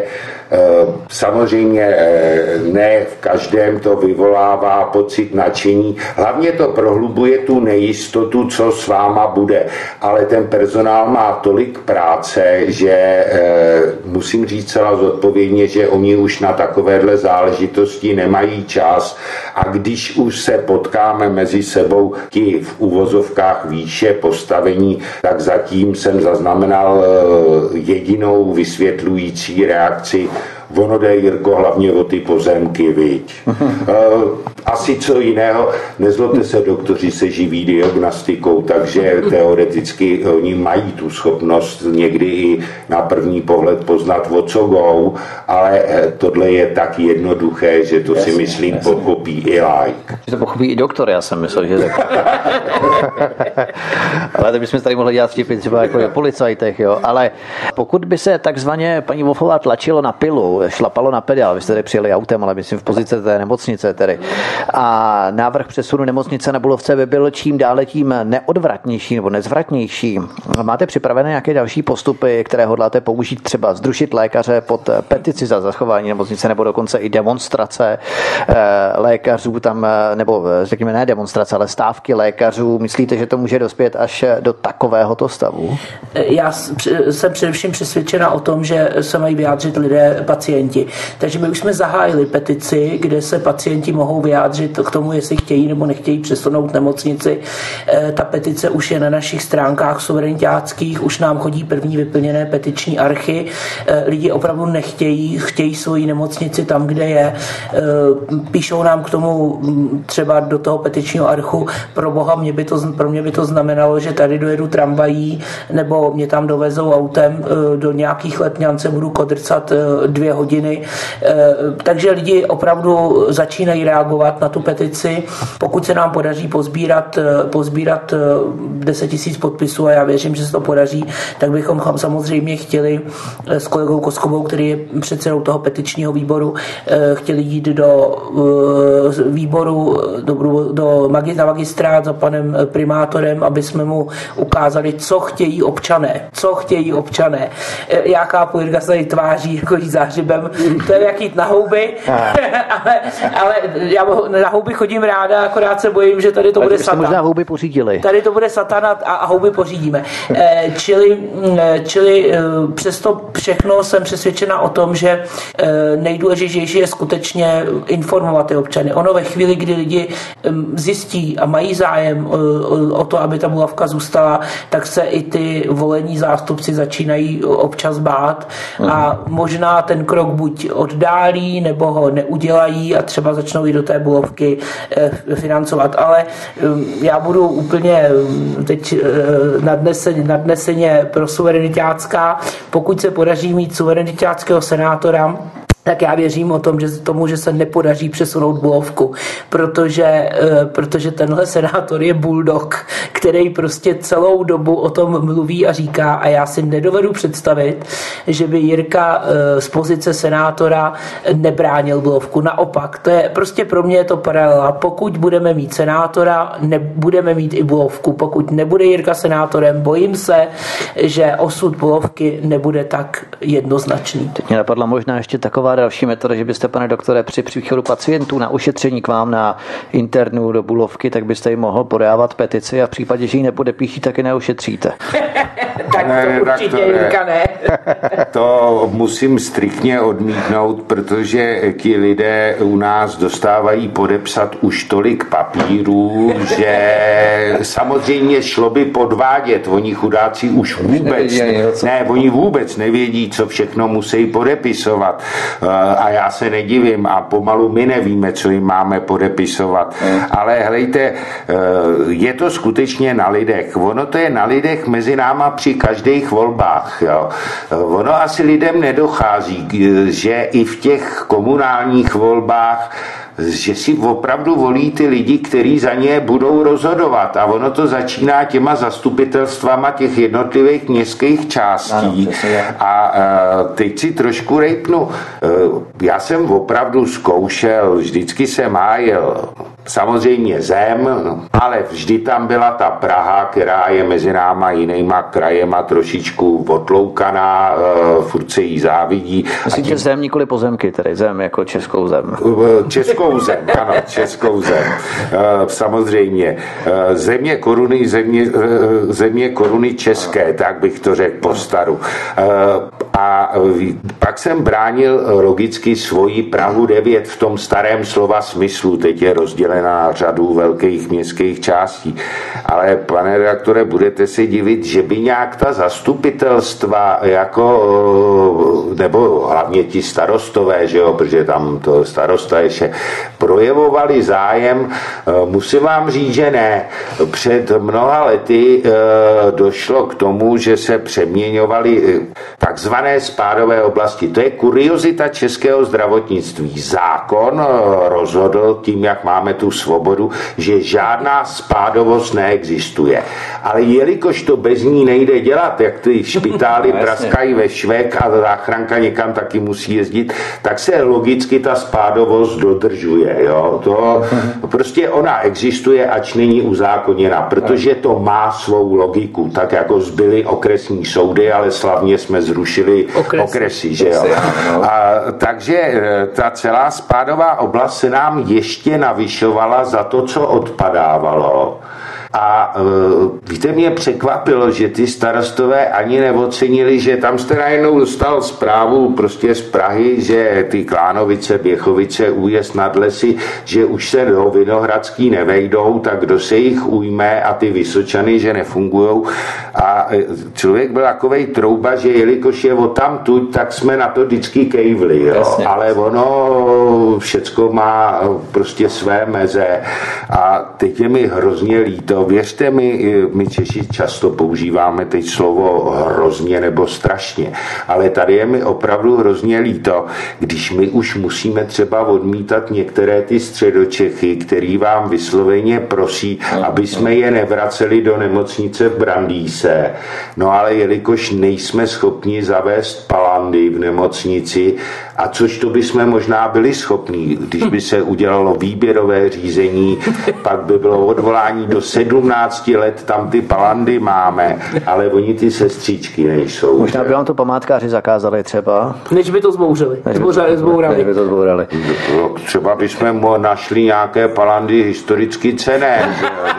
Samozřejmě ne v každém to vyvolává pocit nadšení. Hlavně to prohlubuje tu nejistotu, co s váma bude. Ale ten personál má tolik práce, že musím říct celá zodpovědně, že oni už na takovéhle záležitosti nemají čas. A když už se potkáme mezi sebou ti v uvozovkách výše postavení, tak zatím jsem zaznamenal jedinou vysvětlující reakci: ono jde, Jirko, hlavně o ty pozemky, viď. Asi co jiného, nezlobte se, doktoři se živí diagnostikou, takže teoreticky oni mají tu schopnost někdy i na první pohled poznat, o co go, ale tohle je tak jednoduché, že to jasně, si myslím jasně. Pochopí i like. Že to pochopí i doktor, já jsem myslel, že tak. Ale to bychom tady mohli dělat vtipy třeba jako o policajtech, jo. Ale pokud by se takzvaně paní Wolfová tlačilo na pilu, šlapalo na pedál, vy jste tady přijeli autem, ale myslím v pozici té nemocnice tedy. A návrh přesunu nemocnice na Bulovce by byl čím dále tím neodvratnější nebo nezvratnější. Máte připravené nějaké další postupy, které hodláte použít, třeba zrušit lékaře pod petici za zachování nemocnice, nebo dokonce i demonstrace lékařů tam, nebo řekněme ne demonstrace, ale stávky lékařů. Myslíte, že to může dospět až do takovéhoto stavu? Já jsem především přesvědčena o tom, že se mají vyjádřit lidé, pacienti. Takže my už jsme zahájili petici, kde se pacienti mohou vyjádřit k tomu, jestli chtějí nebo nechtějí přesunout nemocnici. Ta petice už je na našich stránkách suverenitáckých, už nám chodí první vyplněné petiční archy. Lidi opravdu nechtějí, chtějí svoji nemocnici tam, kde je. Píšou nám k tomu třeba do toho petičního archu: pro boha, mě by to, pro mě by to znamenalo, že tady dojedu tramvají, nebo mě tam dovezou autem do nějakých Letňance, budu kodrcat dvě hodiny. Takže lidi opravdu začínají reagovat na tu petici. Pokud se nám podaří pozbírat, pozbírat deset tisíc podpisů, a já věřím, že se to podaří, tak bychom samozřejmě chtěli s kolegou Koskobou, který je předsedou toho petičního výboru, chtěli jít do výboru, do, do na magistrát za panem primátorem, aby jsme mu ukázali, co chtějí občané. Co chtějí občané. Já chápu, Jirka se tady tváří jako zářibem, to je jak jít na houby, ale, ale já na houby chodím ráda, akorát se bojím, že tady to bude satan. Možná houby pořídili. Tady to bude satan a, a houby pořídíme. E, čili, čili e, přesto všechno jsem přesvědčena o tom, že e, nejdůležitější je skutečně informovat ty občany. Ono ve chvíli, kdy lidi e, zjistí a mají zájem o, o to, aby ta Bulovka zůstala, tak se i ty volení zástupci začínají občas bát a možná ten krok buď oddálí, nebo ho neudělají a třeba začnou i do té Bulovky financovat. Ale já budu úplně teď nadneseně, nadneseně pro suverenitácká. Pokud se podaří mít suverenitáckého senátora, tak já věřím o tom, že tomu, že se nepodaří přesunout Bulovku, protože, protože tenhle senátor je bulldog, který prostě celou dobu o tom mluví a říká a já si nedovedu představit, že by Jirka z pozice senátora nebránil Bulovku. Naopak, to je prostě pro mě je to paralela. Pokud budeme mít senátora, nebudeme mít i Bulovku. Pokud nebude Jirka senátorem, bojím se, že osud Bulovky nebude tak jednoznačný. Teď mě napadla možná ještě taková další metoda, že byste, pane doktore, při příchodu pacientů na ušetření k vám na internu do Bulovky, tak byste jim mohl podávat petici a v případě, že ji nepodepíší, tak ji neušetříte. Tak ne, to určitě, Jirka, ne. To musím striktně odmítnout, protože ti lidé u nás dostávají podepsat už tolik papírů, že samozřejmě šlo by podvádět. Oni chudáci už vůbec, ne, oni vůbec nevědí, co všechno musí podepisovat. A já se nedivím a pomalu my nevíme, co jim máme podepisovat. Ale helejte, je to skutečně na lidech. Ono to je na lidech mezi náma při každých volbách. Jo. Ono asi lidem nedochází, že i v těch komunálních volbách že si opravdu volí ty lidi, kteří za ně budou rozhodovat. A ono to začíná těma zastupitelstvama těch jednotlivých městských částí. A teď si trošku rejpnu. Já jsem opravdu zkoušel, vždycky jsem hájil samozřejmě zem, ale vždy tam byla ta Praha, která je mezi náma jinýma krajema trošičku otloukaná, furt se jí závidí. Myslíte tím... zem, nikoli pozemky, tedy zem jako českou zem. Českou zem, ano, českou zem. Samozřejmě. Země koruny, země, země koruny české, tak bych to řekl po staru. A pak jsem bránil logicky svoji Prahu devět v tom starém slova smyslu. Teď je rozdělená na řadu velkých městských částí. Ale, pane redaktore, budete se divit, že by nějak ta zastupitelstva jako, nebo hlavně ti starostové, že jo, protože tam to starosta ještě projevovali zájem. Musím vám říct, že ne. Před mnoha lety došlo k tomu, že se přeměňovaly takzvané spádové oblasti. To je kuriozita českého zdravotnictví. Zákon rozhodl tím, jak máme tu svobodu, že žádná spádovost neexistuje. Ale jelikož to bez ní nejde dělat, jak ty špitály praskají ve švech a záchranka někam taky musí jezdit, tak se logicky ta spádovost dodržuje. Jo? To prostě ona existuje, ač není uzákoněna, protože to má svou logiku, tak jako zbyly okresní soudy, ale slavně jsme zrušili okresy, okresy že jo? A, takže ta celá spádová oblast se nám ještě navyšovala za to, co odpadávalo. A e, víte, mě překvapilo, že ty starostové ani neocenili, že tam jste najednou dostal zprávu prostě z Prahy, že ty Klánovice, Běchovice, Újezd nad Lesy, že už se do Vinohradský nevejdou, tak kdo se jich ujme a ty Vysočany, že nefungujou. A člověk byl takovej trouba, že jelikož je o tamtud, tak jsme na to vždycky kejvli. Jo? Ale ono všecko má prostě své meze. A teď je mi hrozně líto. Věřte mi, my Češi často používáme teď slovo hrozně nebo strašně, ale tady je mi opravdu hrozně líto, když my už musíme třeba odmítat některé ty středočechy, který vám vysloveně prosí, aby jsme je nevraceli do nemocnice v Brandýse. No ale jelikož nejsme schopni zavést palandy v nemocnici, a což to bychom možná byli schopní, když by se udělalo výběrové řízení, pak by bylo odvolání do sedmnácti let, tam ty palandy máme, ale oni ty sestřičky nejsou. Možná by vám to památkáři zakázali třeba. Než by to zbouřili. Než Zbouřali, zbourali. Než by to zbourali. No, třeba bychom našli nějaké palandy historicky cenné.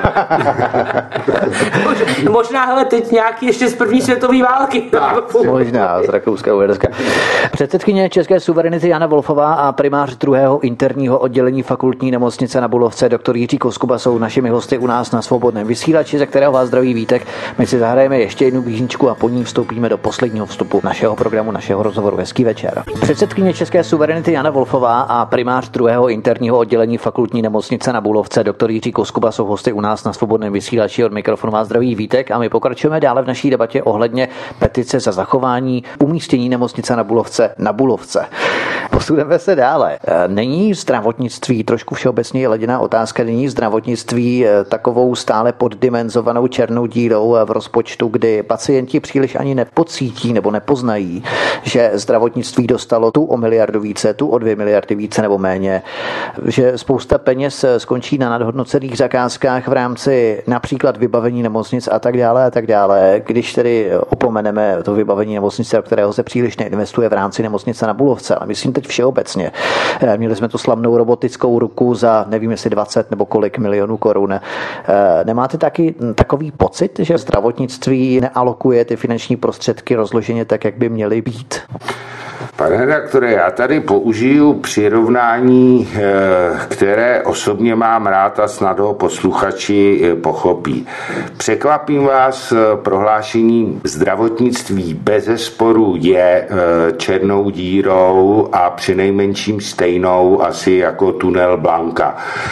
Možná, hele, teď nějaký ještě z první světové války. Možná, z Rakouska, Uherska. Předsedkyně České suverenity Jana Wolfová a primář druhého interního oddělení fakultní nemocnice na Bulovce doktor Jiří Koskuba jsou našimi hosty u nás na Svobodném vysílači, ze kterého vás zdraví Vítek. My si zahrajeme ještě jednu písničku a po ní vstoupíme do posledního vstupu našeho programu, našeho rozhovoru. Hezký večer. Předsedkyně České suverenity Jana Wolfová a primář druhého interního oddělení fakultní nemocnice na Bulovce doktor Jiří Koskuba jsou hosty u nás na Svobodném vysílači. Od mikrofonu vás zdraví Vítek a my pokračujeme dále v naší debatě ohledně petice za zachování umístění nemocnice na Bulovce na Bulovce. Posuneme se dále. Není zdravotnictví, trošku všeobecně leděná otázka, není zdravotnictví takovou stále poddimenzovanou černou dírou v rozpočtu, kdy pacienti příliš ani nepocítí nebo nepoznají, že zdravotnictví dostalo tu o miliardu více, tu o dvě miliardy více nebo méně, že spousta peněz skončí na nadhodnocených zakázkách v rámci například vybavení nemocnic a tak dále a tak dále. Když tedy opomeneme to vybavení nemocnice, do kterého se příliš neinvestuje v rámci nemocnice na Bulovce, ale myslím teď všeobecně. Měli jsme tu slavnou robotickou ruku za nevím jestli dvacet nebo kolik milionů korun. Nemáte taky takový pocit, že zdravotnictví nealokuje ty finanční prostředky rozloženě tak, jak by měly být? Pane redaktore, já tady použiju přirovnání, které osobně mám rád a snad ho posluchači pochopí. Překvapím vás prohlášením: zdravotnictví bezesporu je černou dírou a přinejmenším stejnou asi jako tunel Blanka.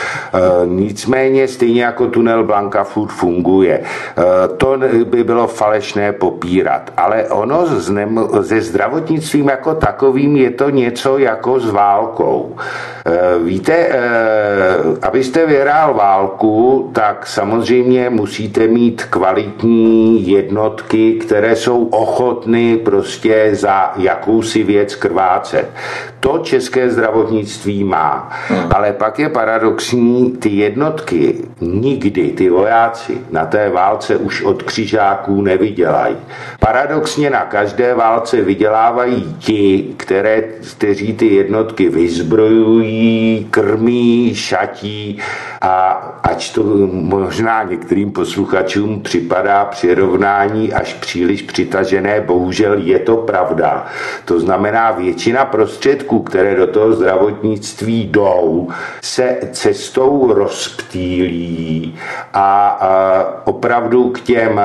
Nicméně stejně jako tunel Blanka furt funguje. To by bylo falešné popírat, ale ono ze zdravotnictvím jako takovým je to něco jako s válkou. Víte, abyste vyhrál válku, tak samozřejmě musíte mít kvalitní jednotky, které jsou ochotny prostě za jakousi věc krvácet. To české zdravotnictví má. Ale pak je paradoxní, ty jednotky nikdy, ty vojáci na té válce už od křižáků nevydělají. Paradoxně na každé válce vydělávají ti, které, kteří ty jednotky vyzbrojují, krmí, šatí, a ač to možná některým posluchačům připadá přirovnání až příliš přitažené, bohužel je to pravda. To znamená, většina prostředků, které do toho zdravotnictví jdou, se cestou rozptýlí a, a opravdu k těm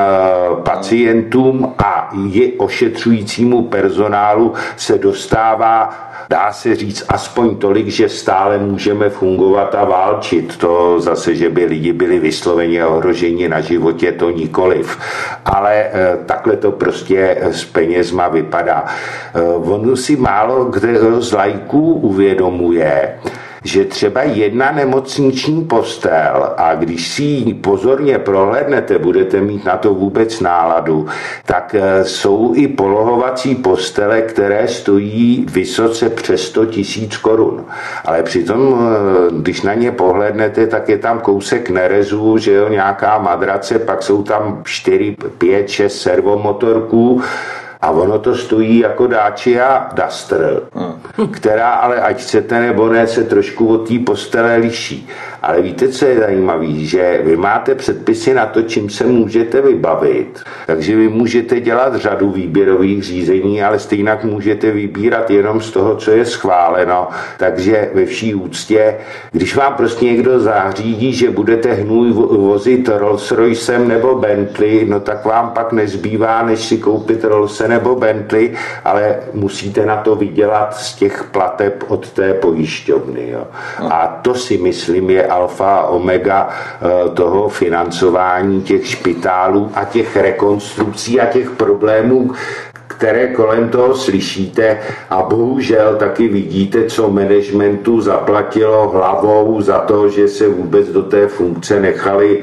pacientům a je ošetřujícímu personálu se dostává, dá se říct, aspoň tolik, že stále můžeme fungovat a válčit. To zase, že by lidi byli vysloveně ohroženi na životě, to nikoliv. Ale e, takhle to prostě s penězma vypadá. E, on si málo kdo z laiků uvědomuje, že třeba jedna nemocniční postel, a když si ji pozorně prohlédnete, budete mít na to vůbec náladu, tak jsou i polohovací postele, které stojí vysoce přes sto tisíc korun. Ale přitom, když na ně pohlédnete, tak je tam kousek nerezu, že jo, nějaká madrace, pak jsou tam čtyři, pět, šest servomotorků, a ono to stojí jako Dacia Duster, která ale, ať chcete nebo ne, se trošku od té postele liší. Ale víte, co je zajímavé? Že vy máte předpisy na to, čím se můžete vybavit. Takže vy můžete dělat řadu výběrových řízení, ale stejně můžete vybírat jenom z toho, co je schváleno. Takže ve vší úctě, když vám prostě někdo zařídí, že budete hnůj vozit Rolls-Roycem nebo Bentley, no tak vám pak nezbývá, než si koupit Rolls nebo Bentley, ale musíte na to vydělat z těch plateb od té pojišťovny. Jo. A to si myslím je alfa a omega toho financování těch špitálů a těch rekonstrukcí a těch problémů, které kolem toho slyšíte, a bohužel taky vidíte, co managementu zaplatilo hlavou za to, že se vůbec do té funkce nechali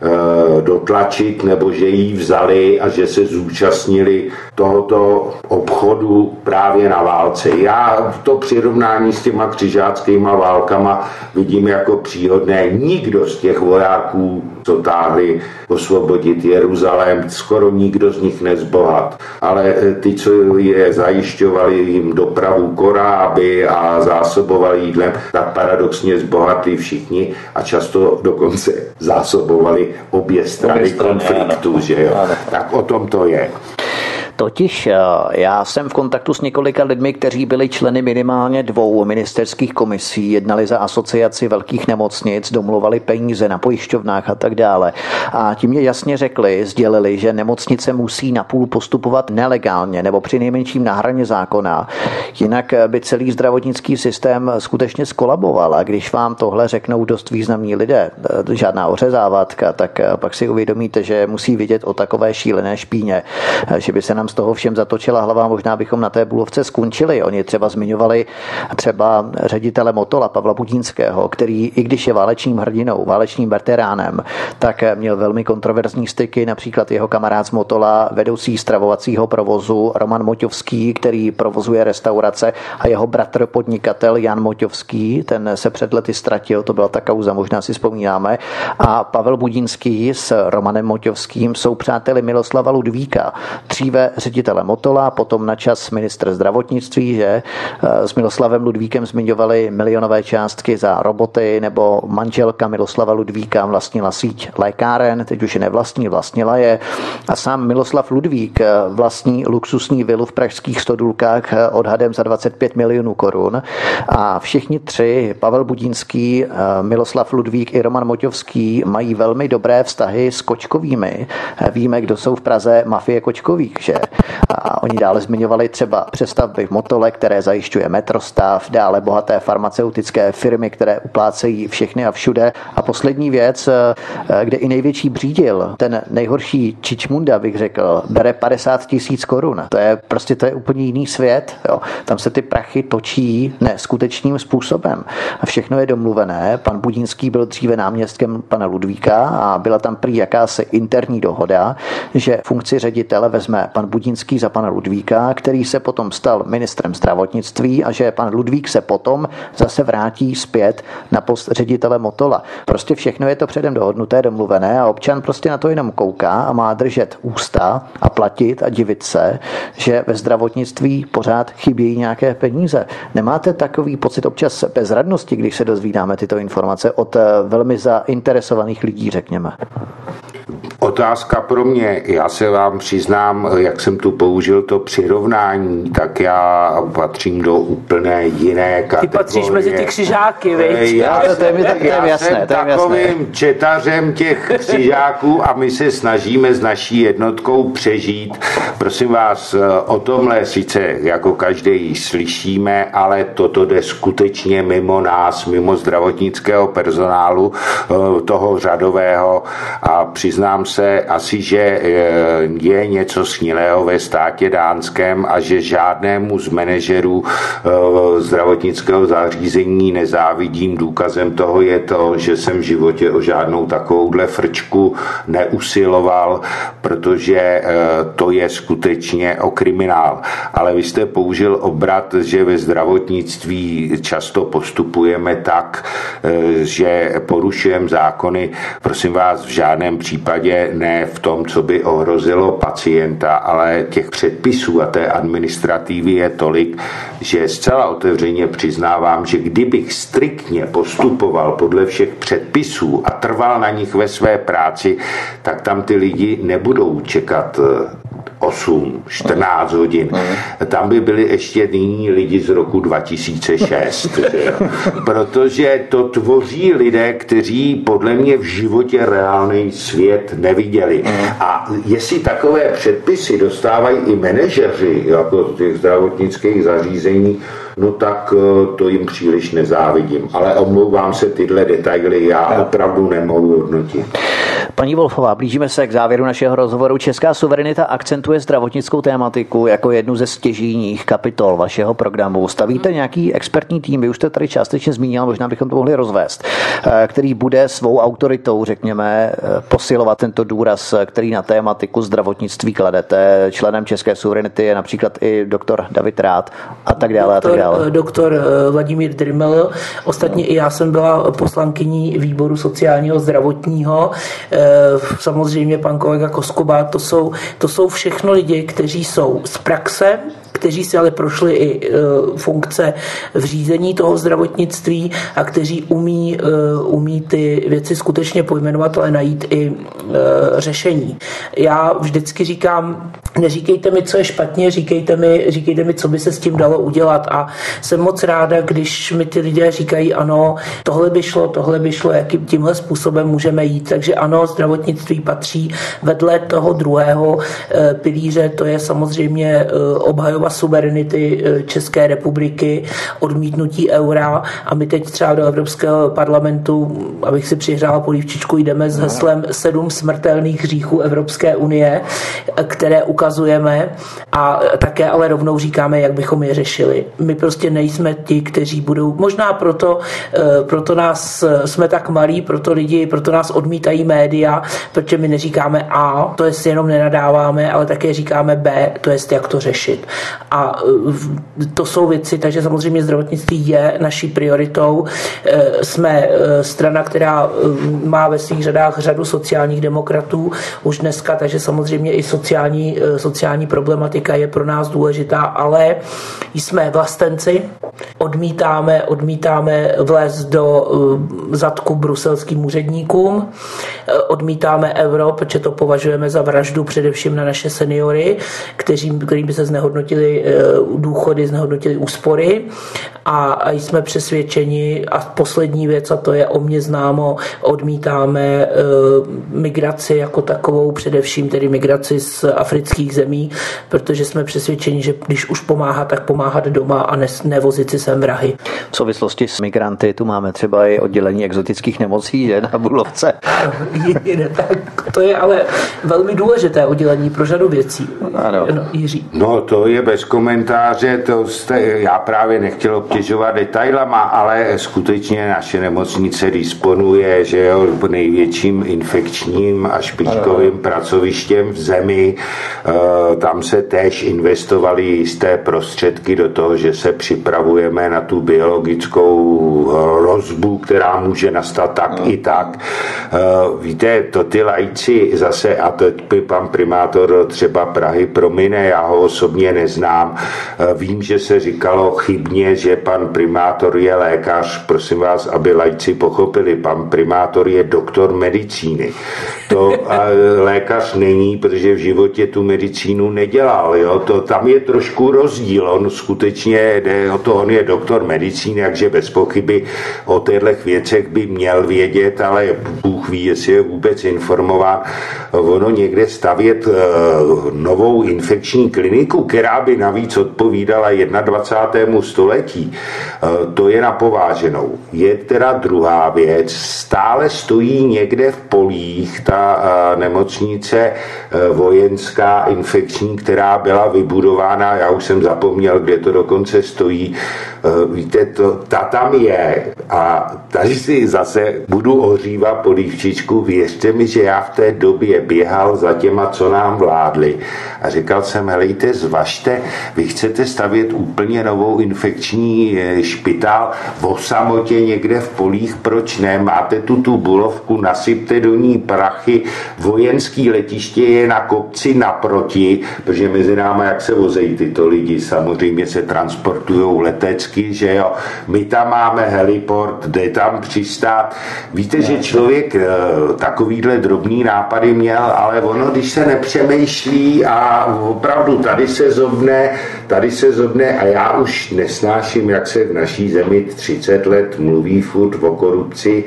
e, dotlačit, nebo že ji vzali a že se zúčastnili tohoto obchodu právě na válce. Já to přirovnání s těma křižáckýma válkama vidím jako příhodné. Nikdo z těch vojáků, co táhli osvobodit Jeruzalém, skoro nikdo z nich nezbohat. Ale ty, co je zajišťovali jim dopravu koráby a zásobovali jídlem, tak paradoxně zbohatli všichni a často dokonce zásobovali obě strany, obě strany konfliktu, ano. Že jo? Ano. Tak o tom to je. Totiž já jsem v kontaktu s několika lidmi, kteří byli členy minimálně dvou ministerských komisí, jednali za asociaci velkých nemocnic, domluvali peníze na pojišťovnách a tak dále. A tím mě jasně řekli, sdělili, že nemocnice musí napůl postupovat nelegálně nebo přinejmenším na hraně zákona, jinak by celý zdravotnický systém skutečně skolaboval. A když vám tohle řeknou dost významní lidé, žádná ořezávatka, tak pak si uvědomíte, že musí vidět o takové šílené špíně, že by se nám nám z toho všem zatočila hlava, možná bychom na té Bulovce skončili. Oni třeba zmiňovali třeba ředitele Motola Pavla Budínského, který, i když je válečným hrdinou, válečným veteránem, tak měl velmi kontroverzní styky, například jeho kamarád z Motola, vedoucí stravovacího provozu Roman Moťovský, který provozuje restaurace, a jeho bratr podnikatel Jan Moťovský, ten se před lety ztratil, to byla ta kauza, možná si vzpomínáme, a Pavel Budínský s Romanem Moťovským jsou přáteli Miloslava Ludvíka, dříve ředitele Motola, potom na čas ministr zdravotnictví, že s Miloslavem Ludvíkem zmiňovali milionové částky za roboty, nebo manželka Miloslava Ludvíka vlastnila síť lékáren, teď už je nevlastní, vlastnila je, a sám Miloslav Ludvík vlastní luxusní vilu v pražských Stodulkách odhadem za dvacet pět milionů korun, a všichni tři, Pavel Budínský, Miloslav Ludvík i Roman Moťovský, mají velmi dobré vztahy s Kočkovými. Víme, kdo jsou v Praze mafie Kočkových, že? A oni dále zmiňovali třeba přestavby v Motole, které zajišťuje Metrostav, dále bohaté farmaceutické firmy, které uplácejí všechny a všude. A poslední věc, kde i největší břídil, ten nejhorší Čičmunda, bych řekl, bere padesát tisíc korun. To je prostě to je úplně jiný svět. Jo. Tam se ty prachy točí neskutečným způsobem. A všechno je domluvené. Pan Budínský byl dříve náměstkem pana Ludvíka a byla tam prý jakási interní dohoda, že funkci ředitele vezme pan Budínský za pana Ludvíka, který se potom stal ministrem zdravotnictví, a že pan Ludvík se potom zase vrátí zpět na post ředitele Motola. Prostě všechno je to předem dohodnuté, domluvené, a občan prostě na to jenom kouká a má držet ústa a platit a divit se, že ve zdravotnictví pořád chybějí nějaké peníze. Nemáte takový pocit občas bezradnosti, když se dozvídáme tyto informace od velmi zainteresovaných lidí, řekněme? Otázka pro mě, já se vám přiznám, jak jsem tu použil to přirovnání, tak já patřím do úplné jiné kategorie. Ty patříš mezi ty křižáky, viď? Já, já, to je, to je já jasné, jsem to je takovým jasné. četařem těch křižáků a my se snažíme s naší jednotkou přežít. Prosím vás, o tomhle sice jako každý slyšíme, ale toto jde skutečně mimo nás, mimo zdravotnického personálu, toho řadového, a přiznám se asi, že je něco snílého ve státě dánském a že žádnému z manažerů zdravotnického zařízení nezávidím. Důkazem toho je to, že jsem v životě o žádnou takovouhle frčku neusiloval, protože to je skutečně o kriminál. Ale vy jste použil obrat, že ve zdravotnictví často postupujeme tak, že porušujeme zákony. Prosím vás, v žádném případě ne v tom, co by ohrozilo pacienta, ale těch předpisů a té administrativy je tolik, že zcela otevřeně přiznávám, že kdybych striktně postupoval podle všech předpisů a trval na nich ve své práci, tak tam ty lidi nebudou čekat osm, čtrnáct hodin. Tam by byli ještě nyní lidi z roku dva tisíce šest. Protože to tvoří lidé, kteří podle mě v životě reálný svět neviděli. A jestli takové předpisy dostávají i manažeři jako těch zdravotnických zařízení, no tak to jim příliš nezávidím. Ale omlouvám se, tyhle detaily já opravdu nemohu hodnotit. Paní Wolfová, blížíme se k závěru našeho rozhovoru. Česká suverenita akcentuje zdravotnickou tématiku jako jednu ze stěžejních kapitol vašeho programu. Stavíte nějaký expertní tým, vy už jste tady částečně zmínil, možná bychom to mohli rozvést, který bude svou autoritou, řekněme, posilovat tento důraz, který na tématiku zdravotnictví kladete. Členem České suverenity je například i doktor David Rád a tak dále. Doktor, a tak dále. doktor Vladimír Dryml, ostatně i já jsem byla poslankyní výboru sociálního zdravotního, samozřejmě pan kolega Koskuba, to jsou, to jsou všechno lidi, kteří jsou z praxe, kteří si ale prošli i funkce v řízení toho zdravotnictví a kteří umí, umí ty věci skutečně pojmenovat, ale najít i řešení. Já vždycky říkám, neříkejte mi, co je špatně, říkejte mi, říkejte mi, co by se s tím dalo udělat, a jsem moc ráda, když mi ty lidé říkají, ano, tohle by šlo, tohle by šlo, jakým tímhle způsobem můžeme jít. Takže ano, zdravotnictví patří vedle toho druhého pilíře, to je samozřejmě obhajoba suverenity České republiky, odmítnutí eura a my teď třeba do Evropského parlamentu, abych si přihřála polívčičku, jdeme s heslem sedm smrtelných hříchů Evropské unie, které ukazujeme a také ale rovnou říkáme, jak bychom je řešili. My prostě nejsme ti, kteří budou, možná proto, proto nás jsme tak malí, proto lidi, proto nás odmítají média, protože my neříkáme A, to jest jenom nenadáváme, ale také říkáme B, to jest jak to řešit. A to jsou věci, takže samozřejmě zdravotnictví je naší prioritou. Jsme strana, která má ve svých řadách řadu sociálních demokratů už dneska, takže samozřejmě i sociální, sociální problematika je pro nás důležitá, ale jsme vlastenci, odmítáme, odmítáme vlézt do zadku bruselským úředníkům, odmítáme euro, protože to považujeme za vraždu především na naše seniory, kteří, kterým by se znehodnotili důchody, znehodnotili úspory a jsme přesvědčeni, a poslední věc, a to je o mě známo, odmítáme migraci jako takovou, především tedy migraci z afrických zemí, protože jsme přesvědčeni, že když už pomáhat, tak pomáhat doma a ne, nevozit si sem vrahy. V souvislosti s migranty tu máme třeba i oddělení exotických nemocí, je na Bulovce. Tak to je ale velmi důležité oddělení pro řadu věcí. Ano. No, Jiří. No to je bez komentáře, to jste, já právě nechtěl obtěžovat detailama, ale skutečně naše nemocnice disponuje, že jo, největším infekčním a špičkovým ano. pracovištěm v zemi. E, tam se též investovaly jisté prostředky do toho, že se připravujeme na tu biologickou hrozbu, která může nastat tak ano. i tak. E, víte, to ty laici zase, a teď by pan primátor třeba Prahy promine, já ho osobně neznám. Vím, že se říkalo chybně, že pan primátor je lékař. Prosím vás, aby laici pochopili, pan primátor je doktor medicíny. To lékař není, protože v životě tu medicínu nedělal. Jo? To, tam je trošku rozdíl. On skutečně jde o to, on je doktor medicíny, takže bez pochyby o těchto věcech by měl vědět, ale Bůh ví, jestli je vůbec informován. Ono někde stavět uh, novou infekční kliniku, která by navíc odpovídala dvacátému prvnímu století, uh, to je na pováženou. Je teda druhá věc, stále stojí někde v polích ta uh, nemocnice uh, vojenská infekční, která byla vybudována, já už jsem zapomněl, kde to dokonce stojí. Uh, víte, to, ta tam je a tady si zase budu ohřívat polívčičku. Věřte mi, že já v té době běhal za těma, co nám vládli a říkal jsem, helejte, zvažte, vy chcete stavět úplně novou infekční špitál v samotě někde v polích, proč ne? Máte tu tu Bulovku, nasypte do ní prachy, vojenský letiště je na kopci naproti, protože mezi náma, jak se vozejí tyto lidi, samozřejmě se transportujou letecky, že jo, my tam máme heliport, jde tam přistát. Víte, že člověk takovýhle drobný nápady měl, ale ono, když se nepřemýšlí a opravdu tady se zobne, tady se zobne a já už nesnáším, jak se v naší zemi třicet let mluví furt o korupci,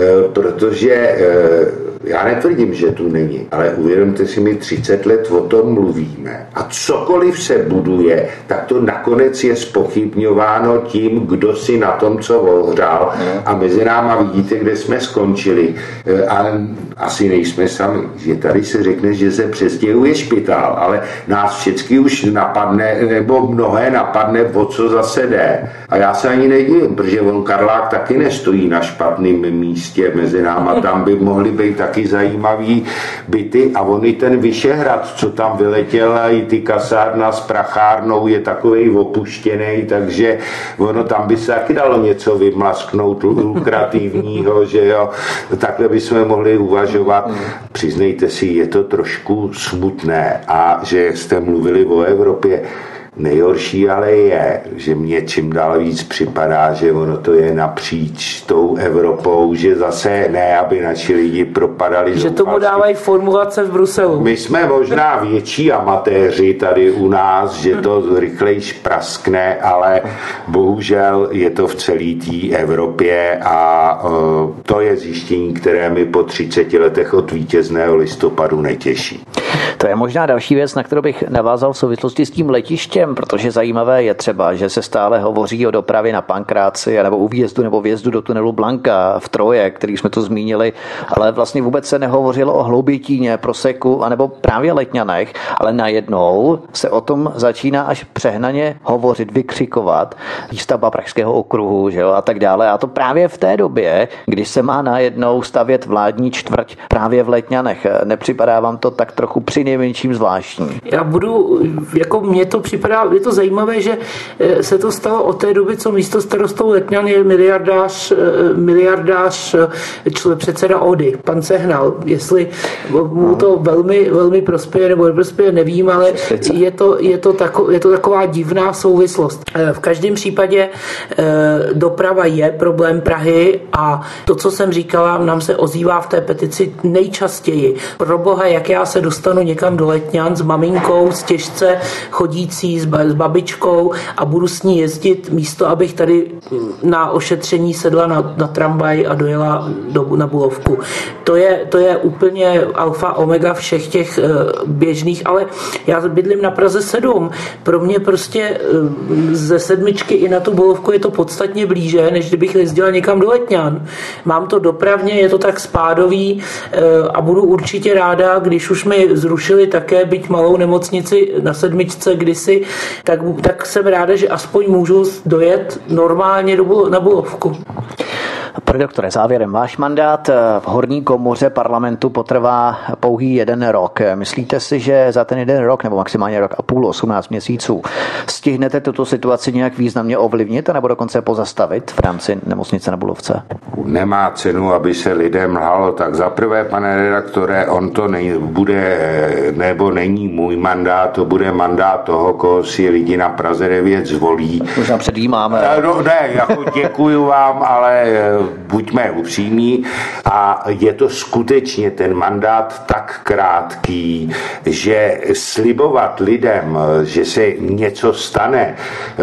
protože já netvrdím, že tu není, ale uvědomte si, my třicet let o tom mluvíme a cokoliv se buduje, tak to nakonec je zpochybňováno tím, kdo si na tom, co ohřál a mezi náma vidíte, kde jsme skončili, ale asi nejsme sami, že tady se řekne, že se přestěhuje špitál, ale nás všichni už napadne, nebo mnohé napadne, o co zase jde. A já se ani nedivím, protože on Karlák taky nestojí na špatném místě mezi náma, tam by mohly být taky zajímavý byty a on i ten Vyšehrad, co tam vyletěl, a i ty kasárna s prachárnou je takovej opuštěný, takže ono tam by se taky dalo něco vymlasknout lukrativního, že jo, takhle bychom mohli uvažovat. Přiznejte si, je to trošku smutné a že jste mluvili o Evropě. Nejhorší ale je, že mě čím dál víc připadá, že ono to je napříč tou Evropou, že zase ne, aby naši lidi propadali. Že tomu dávají formulace v Bruselu. My jsme možná větší amatéři tady u nás, že to rychlejš praskne, ale bohužel je to v celé té Evropě a uh, to je zjištění, které mi po třiceti letech od vítězného listopadu netěší. To je možná další věc, na kterou bych navázal v souvislosti s tím letištěm, protože zajímavé je třeba, že se stále hovoří o dopravě na Pankráci nebo u výjezdu nebo vjezdu do tunelu Blanka v Troje, který jsme to zmínili, ale vlastně vůbec se nehovořilo o Hloubětíně, Proseku anebo právě Letňanech, ale najednou se o tom začíná až přehnaně hovořit, vykřikovat, výstavba Pražského okruhu, že jo, a tak dále. A to právě v té době, když se má najednou stavět vládní čtvrť právě v Letňanech. Nepřipadá vám to tak trochu přinejmenším zvláštní? Já budu, jako mně to připadá, je to zajímavé, že se to stalo od té doby, co místo starostou Letňan je miliardář, miliardář člen, předseda Ody, pan Sehnal. Jestli mu to velmi, velmi prospěje nebo neprospěje, nevím, ale je to, je to, tako, je to taková divná souvislost. V každém případě doprava je problém Prahy a to, co jsem říkala, nám se ozývá v té petici nejčastěji. Pro boha, jak já se dostanu někam do Letňan s maminkou, s těžce chodící, s babičkou a budu s ní jezdit místo, abych tady na ošetření sedla na, na tramvaj a dojela do, na Bulovku. To je, to je úplně alfa omega všech těch běžných, ale já bydlím na Praze sedm. Pro mě prostě ze sedmičky i na tu Bulovku je to podstatně blíže, než kdybych jezdila někam do Letňan. Mám to dopravně, je to tak spádový a budu určitě ráda, když už mi zrušili také byť malou nemocnici na sedmičce kdysi, tak, tak jsem ráda, že aspoň můžu dojet normálně do, na Bulovku. Pane doktore, závěrem, váš mandát v horní komoře parlamentu potrvá pouhý jeden rok. Myslíte si, že za ten jeden rok, nebo maximálně rok a půl, osmnáct měsíců, stihnete tuto situaci nějak významně ovlivnit, nebo dokonce pozastavit v rámci nemocnice na Bulovce? Nemá cenu, aby se lidem lhalo. Tak za prvé, pane redaktore, on to nej, bude, nebo není můj mandát, to bude mandát toho, koho si lidi na Praze devět zvolí. Možná předjímáme. No, ne, jako děkuju vám, ale buďme upřímní a je to skutečně ten mandát tak krátký, že slibovat lidem, že se něco stane,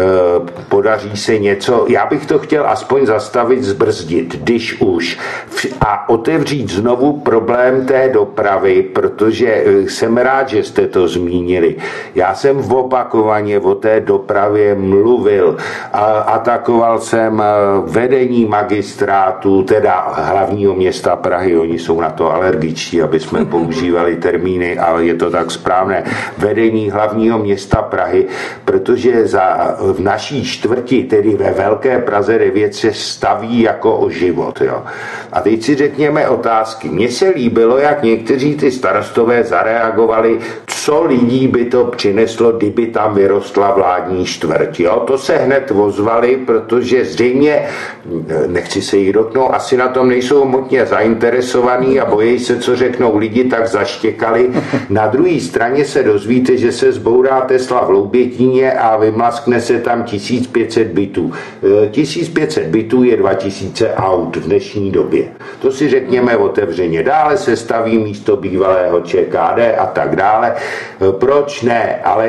podaří se něco, já bych to chtěl aspoň zastavit, zbrzdit, když už, a otevřít znovu problém té dopravy, protože jsem rád, že jste to zmínili. Já jsem opakovaně o té dopravě mluvil, a atakoval jsem vedení magistrátu, teda hlavního města Prahy, oni jsou na to alergičtí, aby jsme používali termíny, ale je to tak správné, vedení hlavního města Prahy, protože za, v naší čtvrti, tedy ve Velké Praze devět, se staví jako o život. Jo. A teď si řekněme otázky. Mně se líbilo, jak někteří ty starostové zareagovali, co lidí by to přineslo, kdyby tam vyrostla vládní čtvrť. Jo. To se hned ozvali, protože zřejmě, nechci se jí dotknout, asi na tom nejsou mocně zainteresovaní a bojí se, co řeknou lidi, tak zaštěkali. Na druhé straně se dozvíte, že se zbourá Tesla v Hloubětíně a vymlaskne se tam tisíc pět set bytů. tisíc pět set bytů je dva tisíce aut v dnešní době. To si řekněme otevřeně. Dále se staví místo bývalého ČKD a tak dále. Proč ne? Ale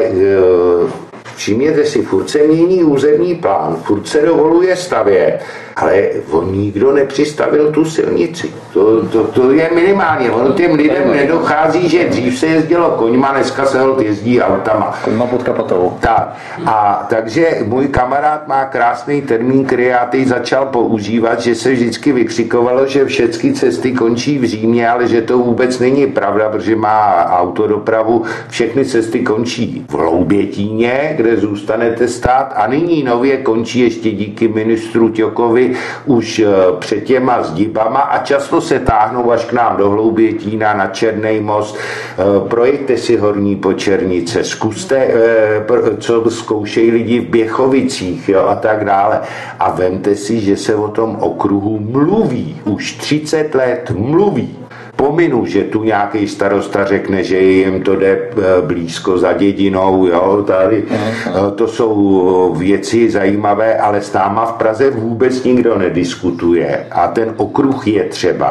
všimněte si, furt se mění územní plán, furt se dovoluje stavět, ale on nikdo nepřistavil tu silnici. To, to, to je minimálně. On těm lidem nedochází, že dřív se jezdilo koňma, dneska se jezdí autama. Koňma pod kapotou. Tak. A takže můj kamarád má krásný termín, který já teď začal používat, že se vždycky vykřikovalo, že všechny cesty končí v Římě, ale že to vůbec není pravda, protože má autodopravu. Všechny cesty končí v Hloubětíně, kde zůstanete stát, a nyní nově končí ještě díky ministru Ťokovi už před těma zdibama a často se táhnou až k nám do Hloubětína na Černý most. Projďte si Horní Počernice, zkuste, co zkoušejí lidi v Běchovicích, jo, a tak dále. A vemte si, že se o tom okruhu mluví. Už třicet let mluví. Pominu, že tu nějaký starosta řekne, že jim to jde blízko za dědinou, jo, tady, to jsou věci zajímavé, ale s náma v Praze vůbec nikdo nediskutuje a ten okruh je třeba.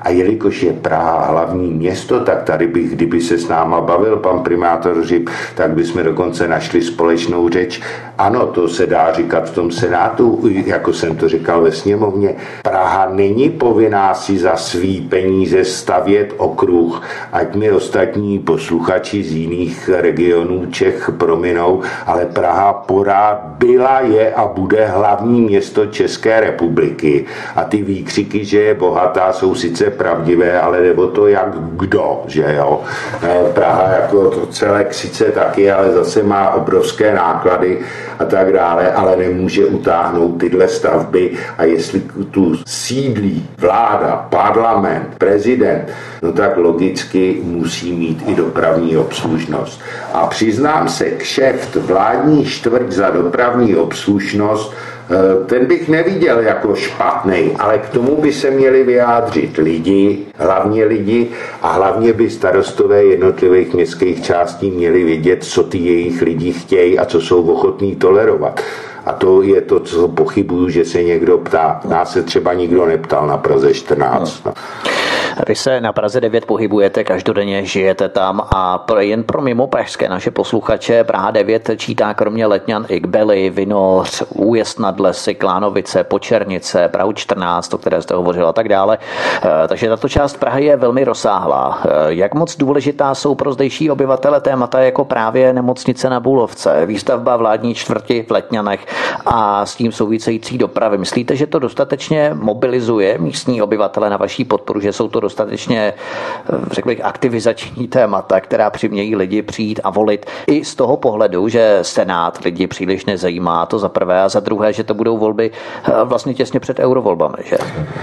A jelikož je Praha hlavní město, tak tady bych, kdyby se s náma bavil pan primátor Hřib, tak bychom dokonce našli společnou řeč. Ano, to se dá říkat v tom Senátu, jako jsem to říkal ve sněmovně. Praha není povinná si za svý peníze stavět okruh, ať mi ostatní posluchači z jiných regionů Čech prominou, ale Praha pořád byla, je a bude hlavní město České republiky. A ty výkřiky, že je bohatá, jsou sice pravdivé, ale jde o to, jak kdo, že jo. Praha jako to celek sice taky, ale zase má obrovské náklady a tak dále, ale nemůže utáhnout tyhle stavby a jestli tu sídlí vláda, parlament, prezident, no tak logicky musí mít i dopravní obslužnost. A přiznám se, kšeft vládní čtvrť za dopravní obslužnost, ten bych neviděl jako špatný, ale k tomu by se měli vyjádřit lidi, hlavně lidi a hlavně by starostové jednotlivých městských částí měli vědět, co ty jejich lidi chtějí a co jsou ochotní tolerovat. A to je to, co pochybuju, že se někdo ptá. Nás se třeba nikdo neptal na Praze čtrnáct. No. Vy se na Praze devět pohybujete, každodenně žijete tam a jen pro mimo pražské naše posluchače Praha devět čítá kromě Letňan i Kbely, Vinoř, Újezd nad Lesy, Klánovice, Počernice, Prahu čtrnáct, o které jste hovořil a tak dále. Takže tato část Prahy je velmi rozsáhlá. Jak moc důležitá jsou pro zdejší obyvatele témata jako právě nemocnice na Bulovce, výstavba vládní čtvrti v Letňanech a s tím související dopravy? Myslíte, že to dostatečně mobilizuje místní obyvatele na vaší podporu, že jsou to dostatečně, řekl bych, aktivizační témata, která přimějí lidi přijít a volit i z toho pohledu, že Senát lidi příliš nezajímá, to za prvé, a za druhé, že to budou volby vlastně těsně před eurovolbami, že?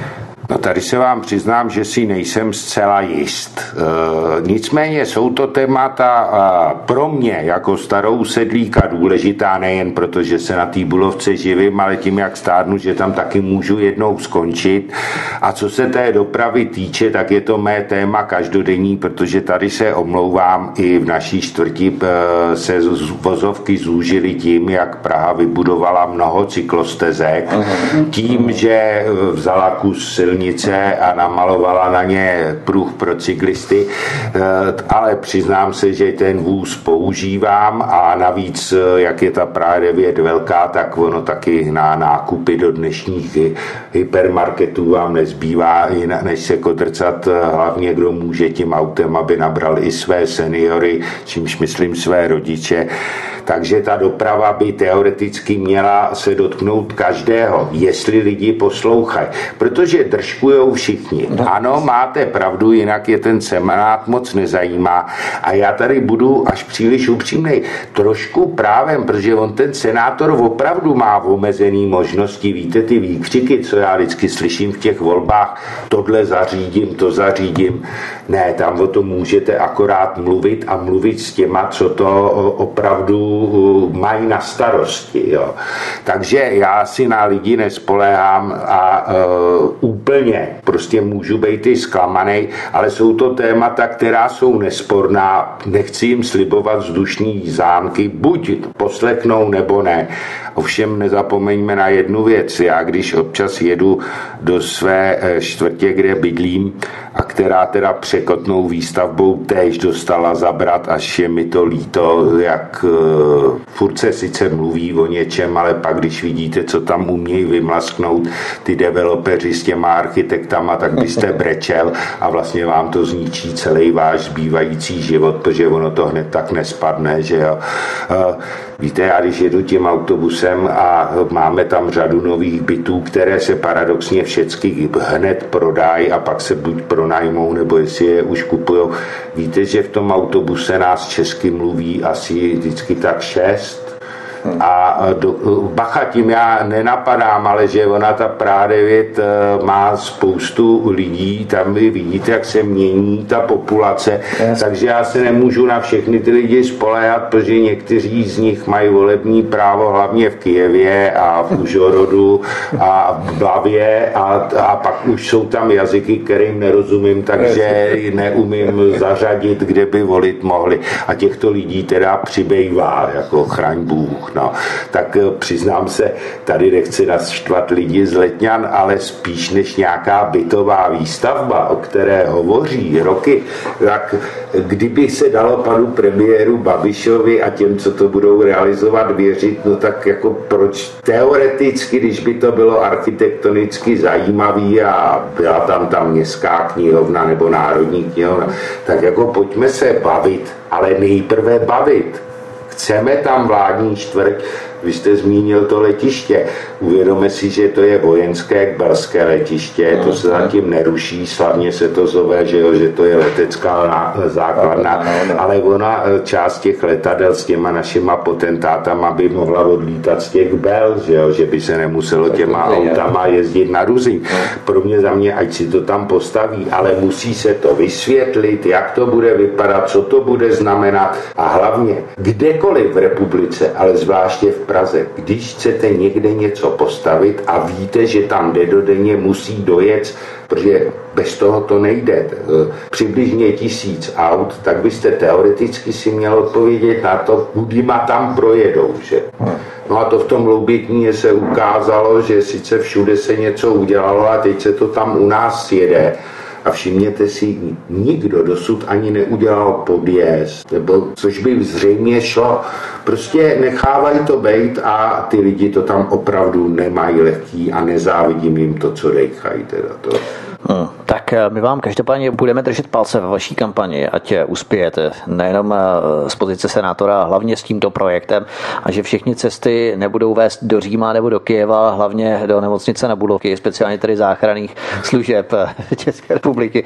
No tady se vám přiznám, že si nejsem zcela jist. E, nicméně jsou to témata e, pro mě jako starou sedlíka důležitá nejen proto, že se na té Bulovce živím, ale tím, jak stárnu, že tam taky můžu jednou skončit. A co se té dopravy týče, tak je to mé téma každodenní, protože tady se omlouvám, i v naší čtvrti e, se vozovky zúžily tím, jak Praha vybudovala mnoho cyklostezek, tím, že vzala kus silnice a namalovala na ně pruh pro cyklisty, ale přiznám se, že ten vůz používám a navíc, jak je ta Praha devět velká, tak ono taky na nákupy do dnešních hypermarketů vám nezbývá, než se kodrcat, hlavně kdo může tím autem, aby nabral i své seniory, čímž myslím své rodiče. Takže ta doprava by teoreticky měla se dotknout každého, jestli lidi poslouchají. Protože držkujou všichni. Ano, máte pravdu, jinak je ten Senát moc nezajímá. A já tady budu až příliš upřímnej. Trošku právem, protože on ten senátor opravdu má omezený možnosti. Víte, ty výkřiky, co já vždycky slyším v těch volbách, tohle zařídím, to zařídím. Ne, tam o tom můžete akorát mluvit a mluvit s těma, co to opravdu mají na starosti. Jo. Takže já si na lidi nespoléhám a uh, úplně prostě můžu být i zklamanej, ale jsou to témata, která jsou nesporná. Nechci jim slibovat vzdušní zámky, buď poslechnou nebo ne. Ovšem nezapomeňme na jednu věc. Já když občas jedu do své čtvrtě, kde bydlím a která teda překotnou výstavbou též dostala zabrat, až je mi to líto, jak uh, furt se sice mluví o něčem, ale pak když vidíte, co tam umějí vymlasknout ty developeři s těma architektama, tak byste brečel a vlastně vám to zničí celý váš zbývající život, protože ono to hned tak nespadne, že jo. Uh, Víte, já když jedu tím autobusem a máme tam řadu nových bytů, které se paradoxně všechny hned prodají a pak se buď pronajmou, nebo jestli je už kupujou. Víte, že v tom autobuse nás česky mluví asi vždycky tak šest. A do, bacha, tím já nenapadám, ale že ona ta Praha devět má spoustu lidí, tam vy vidíte, jak se mění ta populace, yes. Takže já se nemůžu na všechny ty lidi spoléhat, protože někteří z nich mají volební právo hlavně v Kyjevě a v Užhorodu a v Blavě a, a pak už jsou tam jazyky, kterým nerozumím, takže neumím zařadit, kde by volit mohli. A těchto lidí teda přibývá, jako chraň Bůh. no. Tak přiznám se, tady nechci naštvat lidi z Letňan, ale spíš než nějaká bytová výstavba, o které hovoří roky, tak kdyby se dalo panu premiéru Babišovi a těm, co to budou realizovat, věřit, no tak jako proč teoreticky, když by to bylo architektonicky zajímavý a byla tam ta městská knihovna nebo národní knihovna, tak jako pojďme se bavit, ale nejprve bavit. Chceme tam vládní čtvrť, vy jste zmínil to letiště. Uvědomme si, že to je vojenské kbelské letiště, to se zatím neruší, slavně se to zove, že, jo, že to je letecká základna, ale ona část těch letadel s těma našima potentátama by mohla odlítat z těch Bel, že, jo, že by se nemuselo těma autama jezdit na Ruzyň. Pro mě, za mě, ať si to tam postaví, ale musí se to vysvětlit, jak to bude vypadat, co to bude znamenat a hlavně kdekoliv v republice, ale zvláště v Praze, když chcete někde něco postavit a víte, že tam dennodenně musí dojet, protože bez toho to nejde, přibližně tisíc aut, tak byste teoreticky si měl odpovědět na to, kudyma tam projedou, že? No a to v tom Loubětíně se ukázalo, že sice všude se něco udělalo a teď se to tam u nás jede. A všimněte si, nikdo dosud ani neudělal podjezd, nebo což by zřejmě šlo. Prostě nechávají to bejt a ty lidi to tam opravdu nemají lehký a nezávidím jim to, co dejchají teda to. Hmm. Tak my vám každopádně budeme držet palce ve vaší kampani, ať uspějete nejenom z pozice senátora, hlavně s tímto projektem a že všechny cesty nebudou vést do Říma nebo do Kyjeva, hlavně do nemocnice na Bulovky, speciálně tedy záchranných služeb České republiky.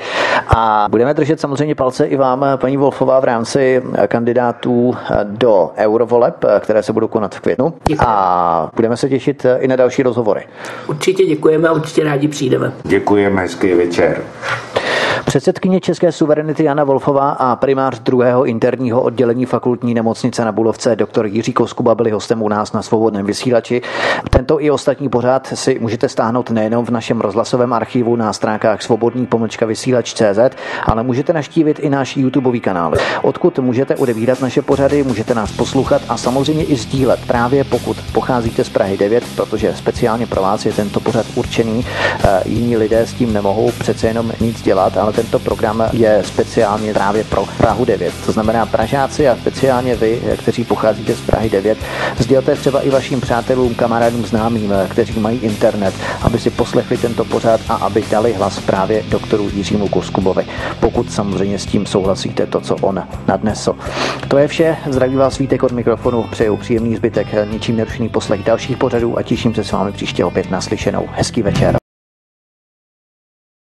A budeme držet samozřejmě palce i vám, paní Wolfová, v rámci kandidátů do eurovoleb, které se budou konat v květnu. Děkuji. A budeme se těšit i na další rozhovory. Určitě děkujeme a určitě rádi přijdeme. Děkujeme, hezký večer. Předsedkyně České suverenity Jana Wolfová a primář druhého interního oddělení fakultní nemocnice na Bulovce doktor Jiří Koskuba byli hostem u nás na Svobodném vysílači. Tento i ostatní pořad si můžete stáhnout nejenom v našem rozhlasovém archivu na stránkách svobodný pomlčka vysílač tečka cé zet, ale můžete navštívit i náš YouTubeový kanál, odkud můžete odebírat naše pořady, můžete nás poslouchat a samozřejmě i sdílet, právě pokud pocházíte z Prahy devět, protože speciálně pro vás je tento pořad určený. Jiní lidé s tím nemohou přece jenom nic dělat, ale tento program je speciálně právě pro Prahu devět. To znamená Pražáci a speciálně vy, kteří pocházíte z Prahy devět, sdělte třeba i vašim přátelům, kamarádům, známým, kteří mají internet, aby si poslechli tento pořad a aby dali hlas právě doktoru Jiřímu Koskubovi. Pokud samozřejmě s tím souhlasíte, to, co on nadnesl. To je vše. Zdraví vás Vítek od mikrofonu. Přeju příjemný zbytek, ničím nerušený poslech dalších pořadů a těším se s vámi příště opět naslyšenou. Hezký večer.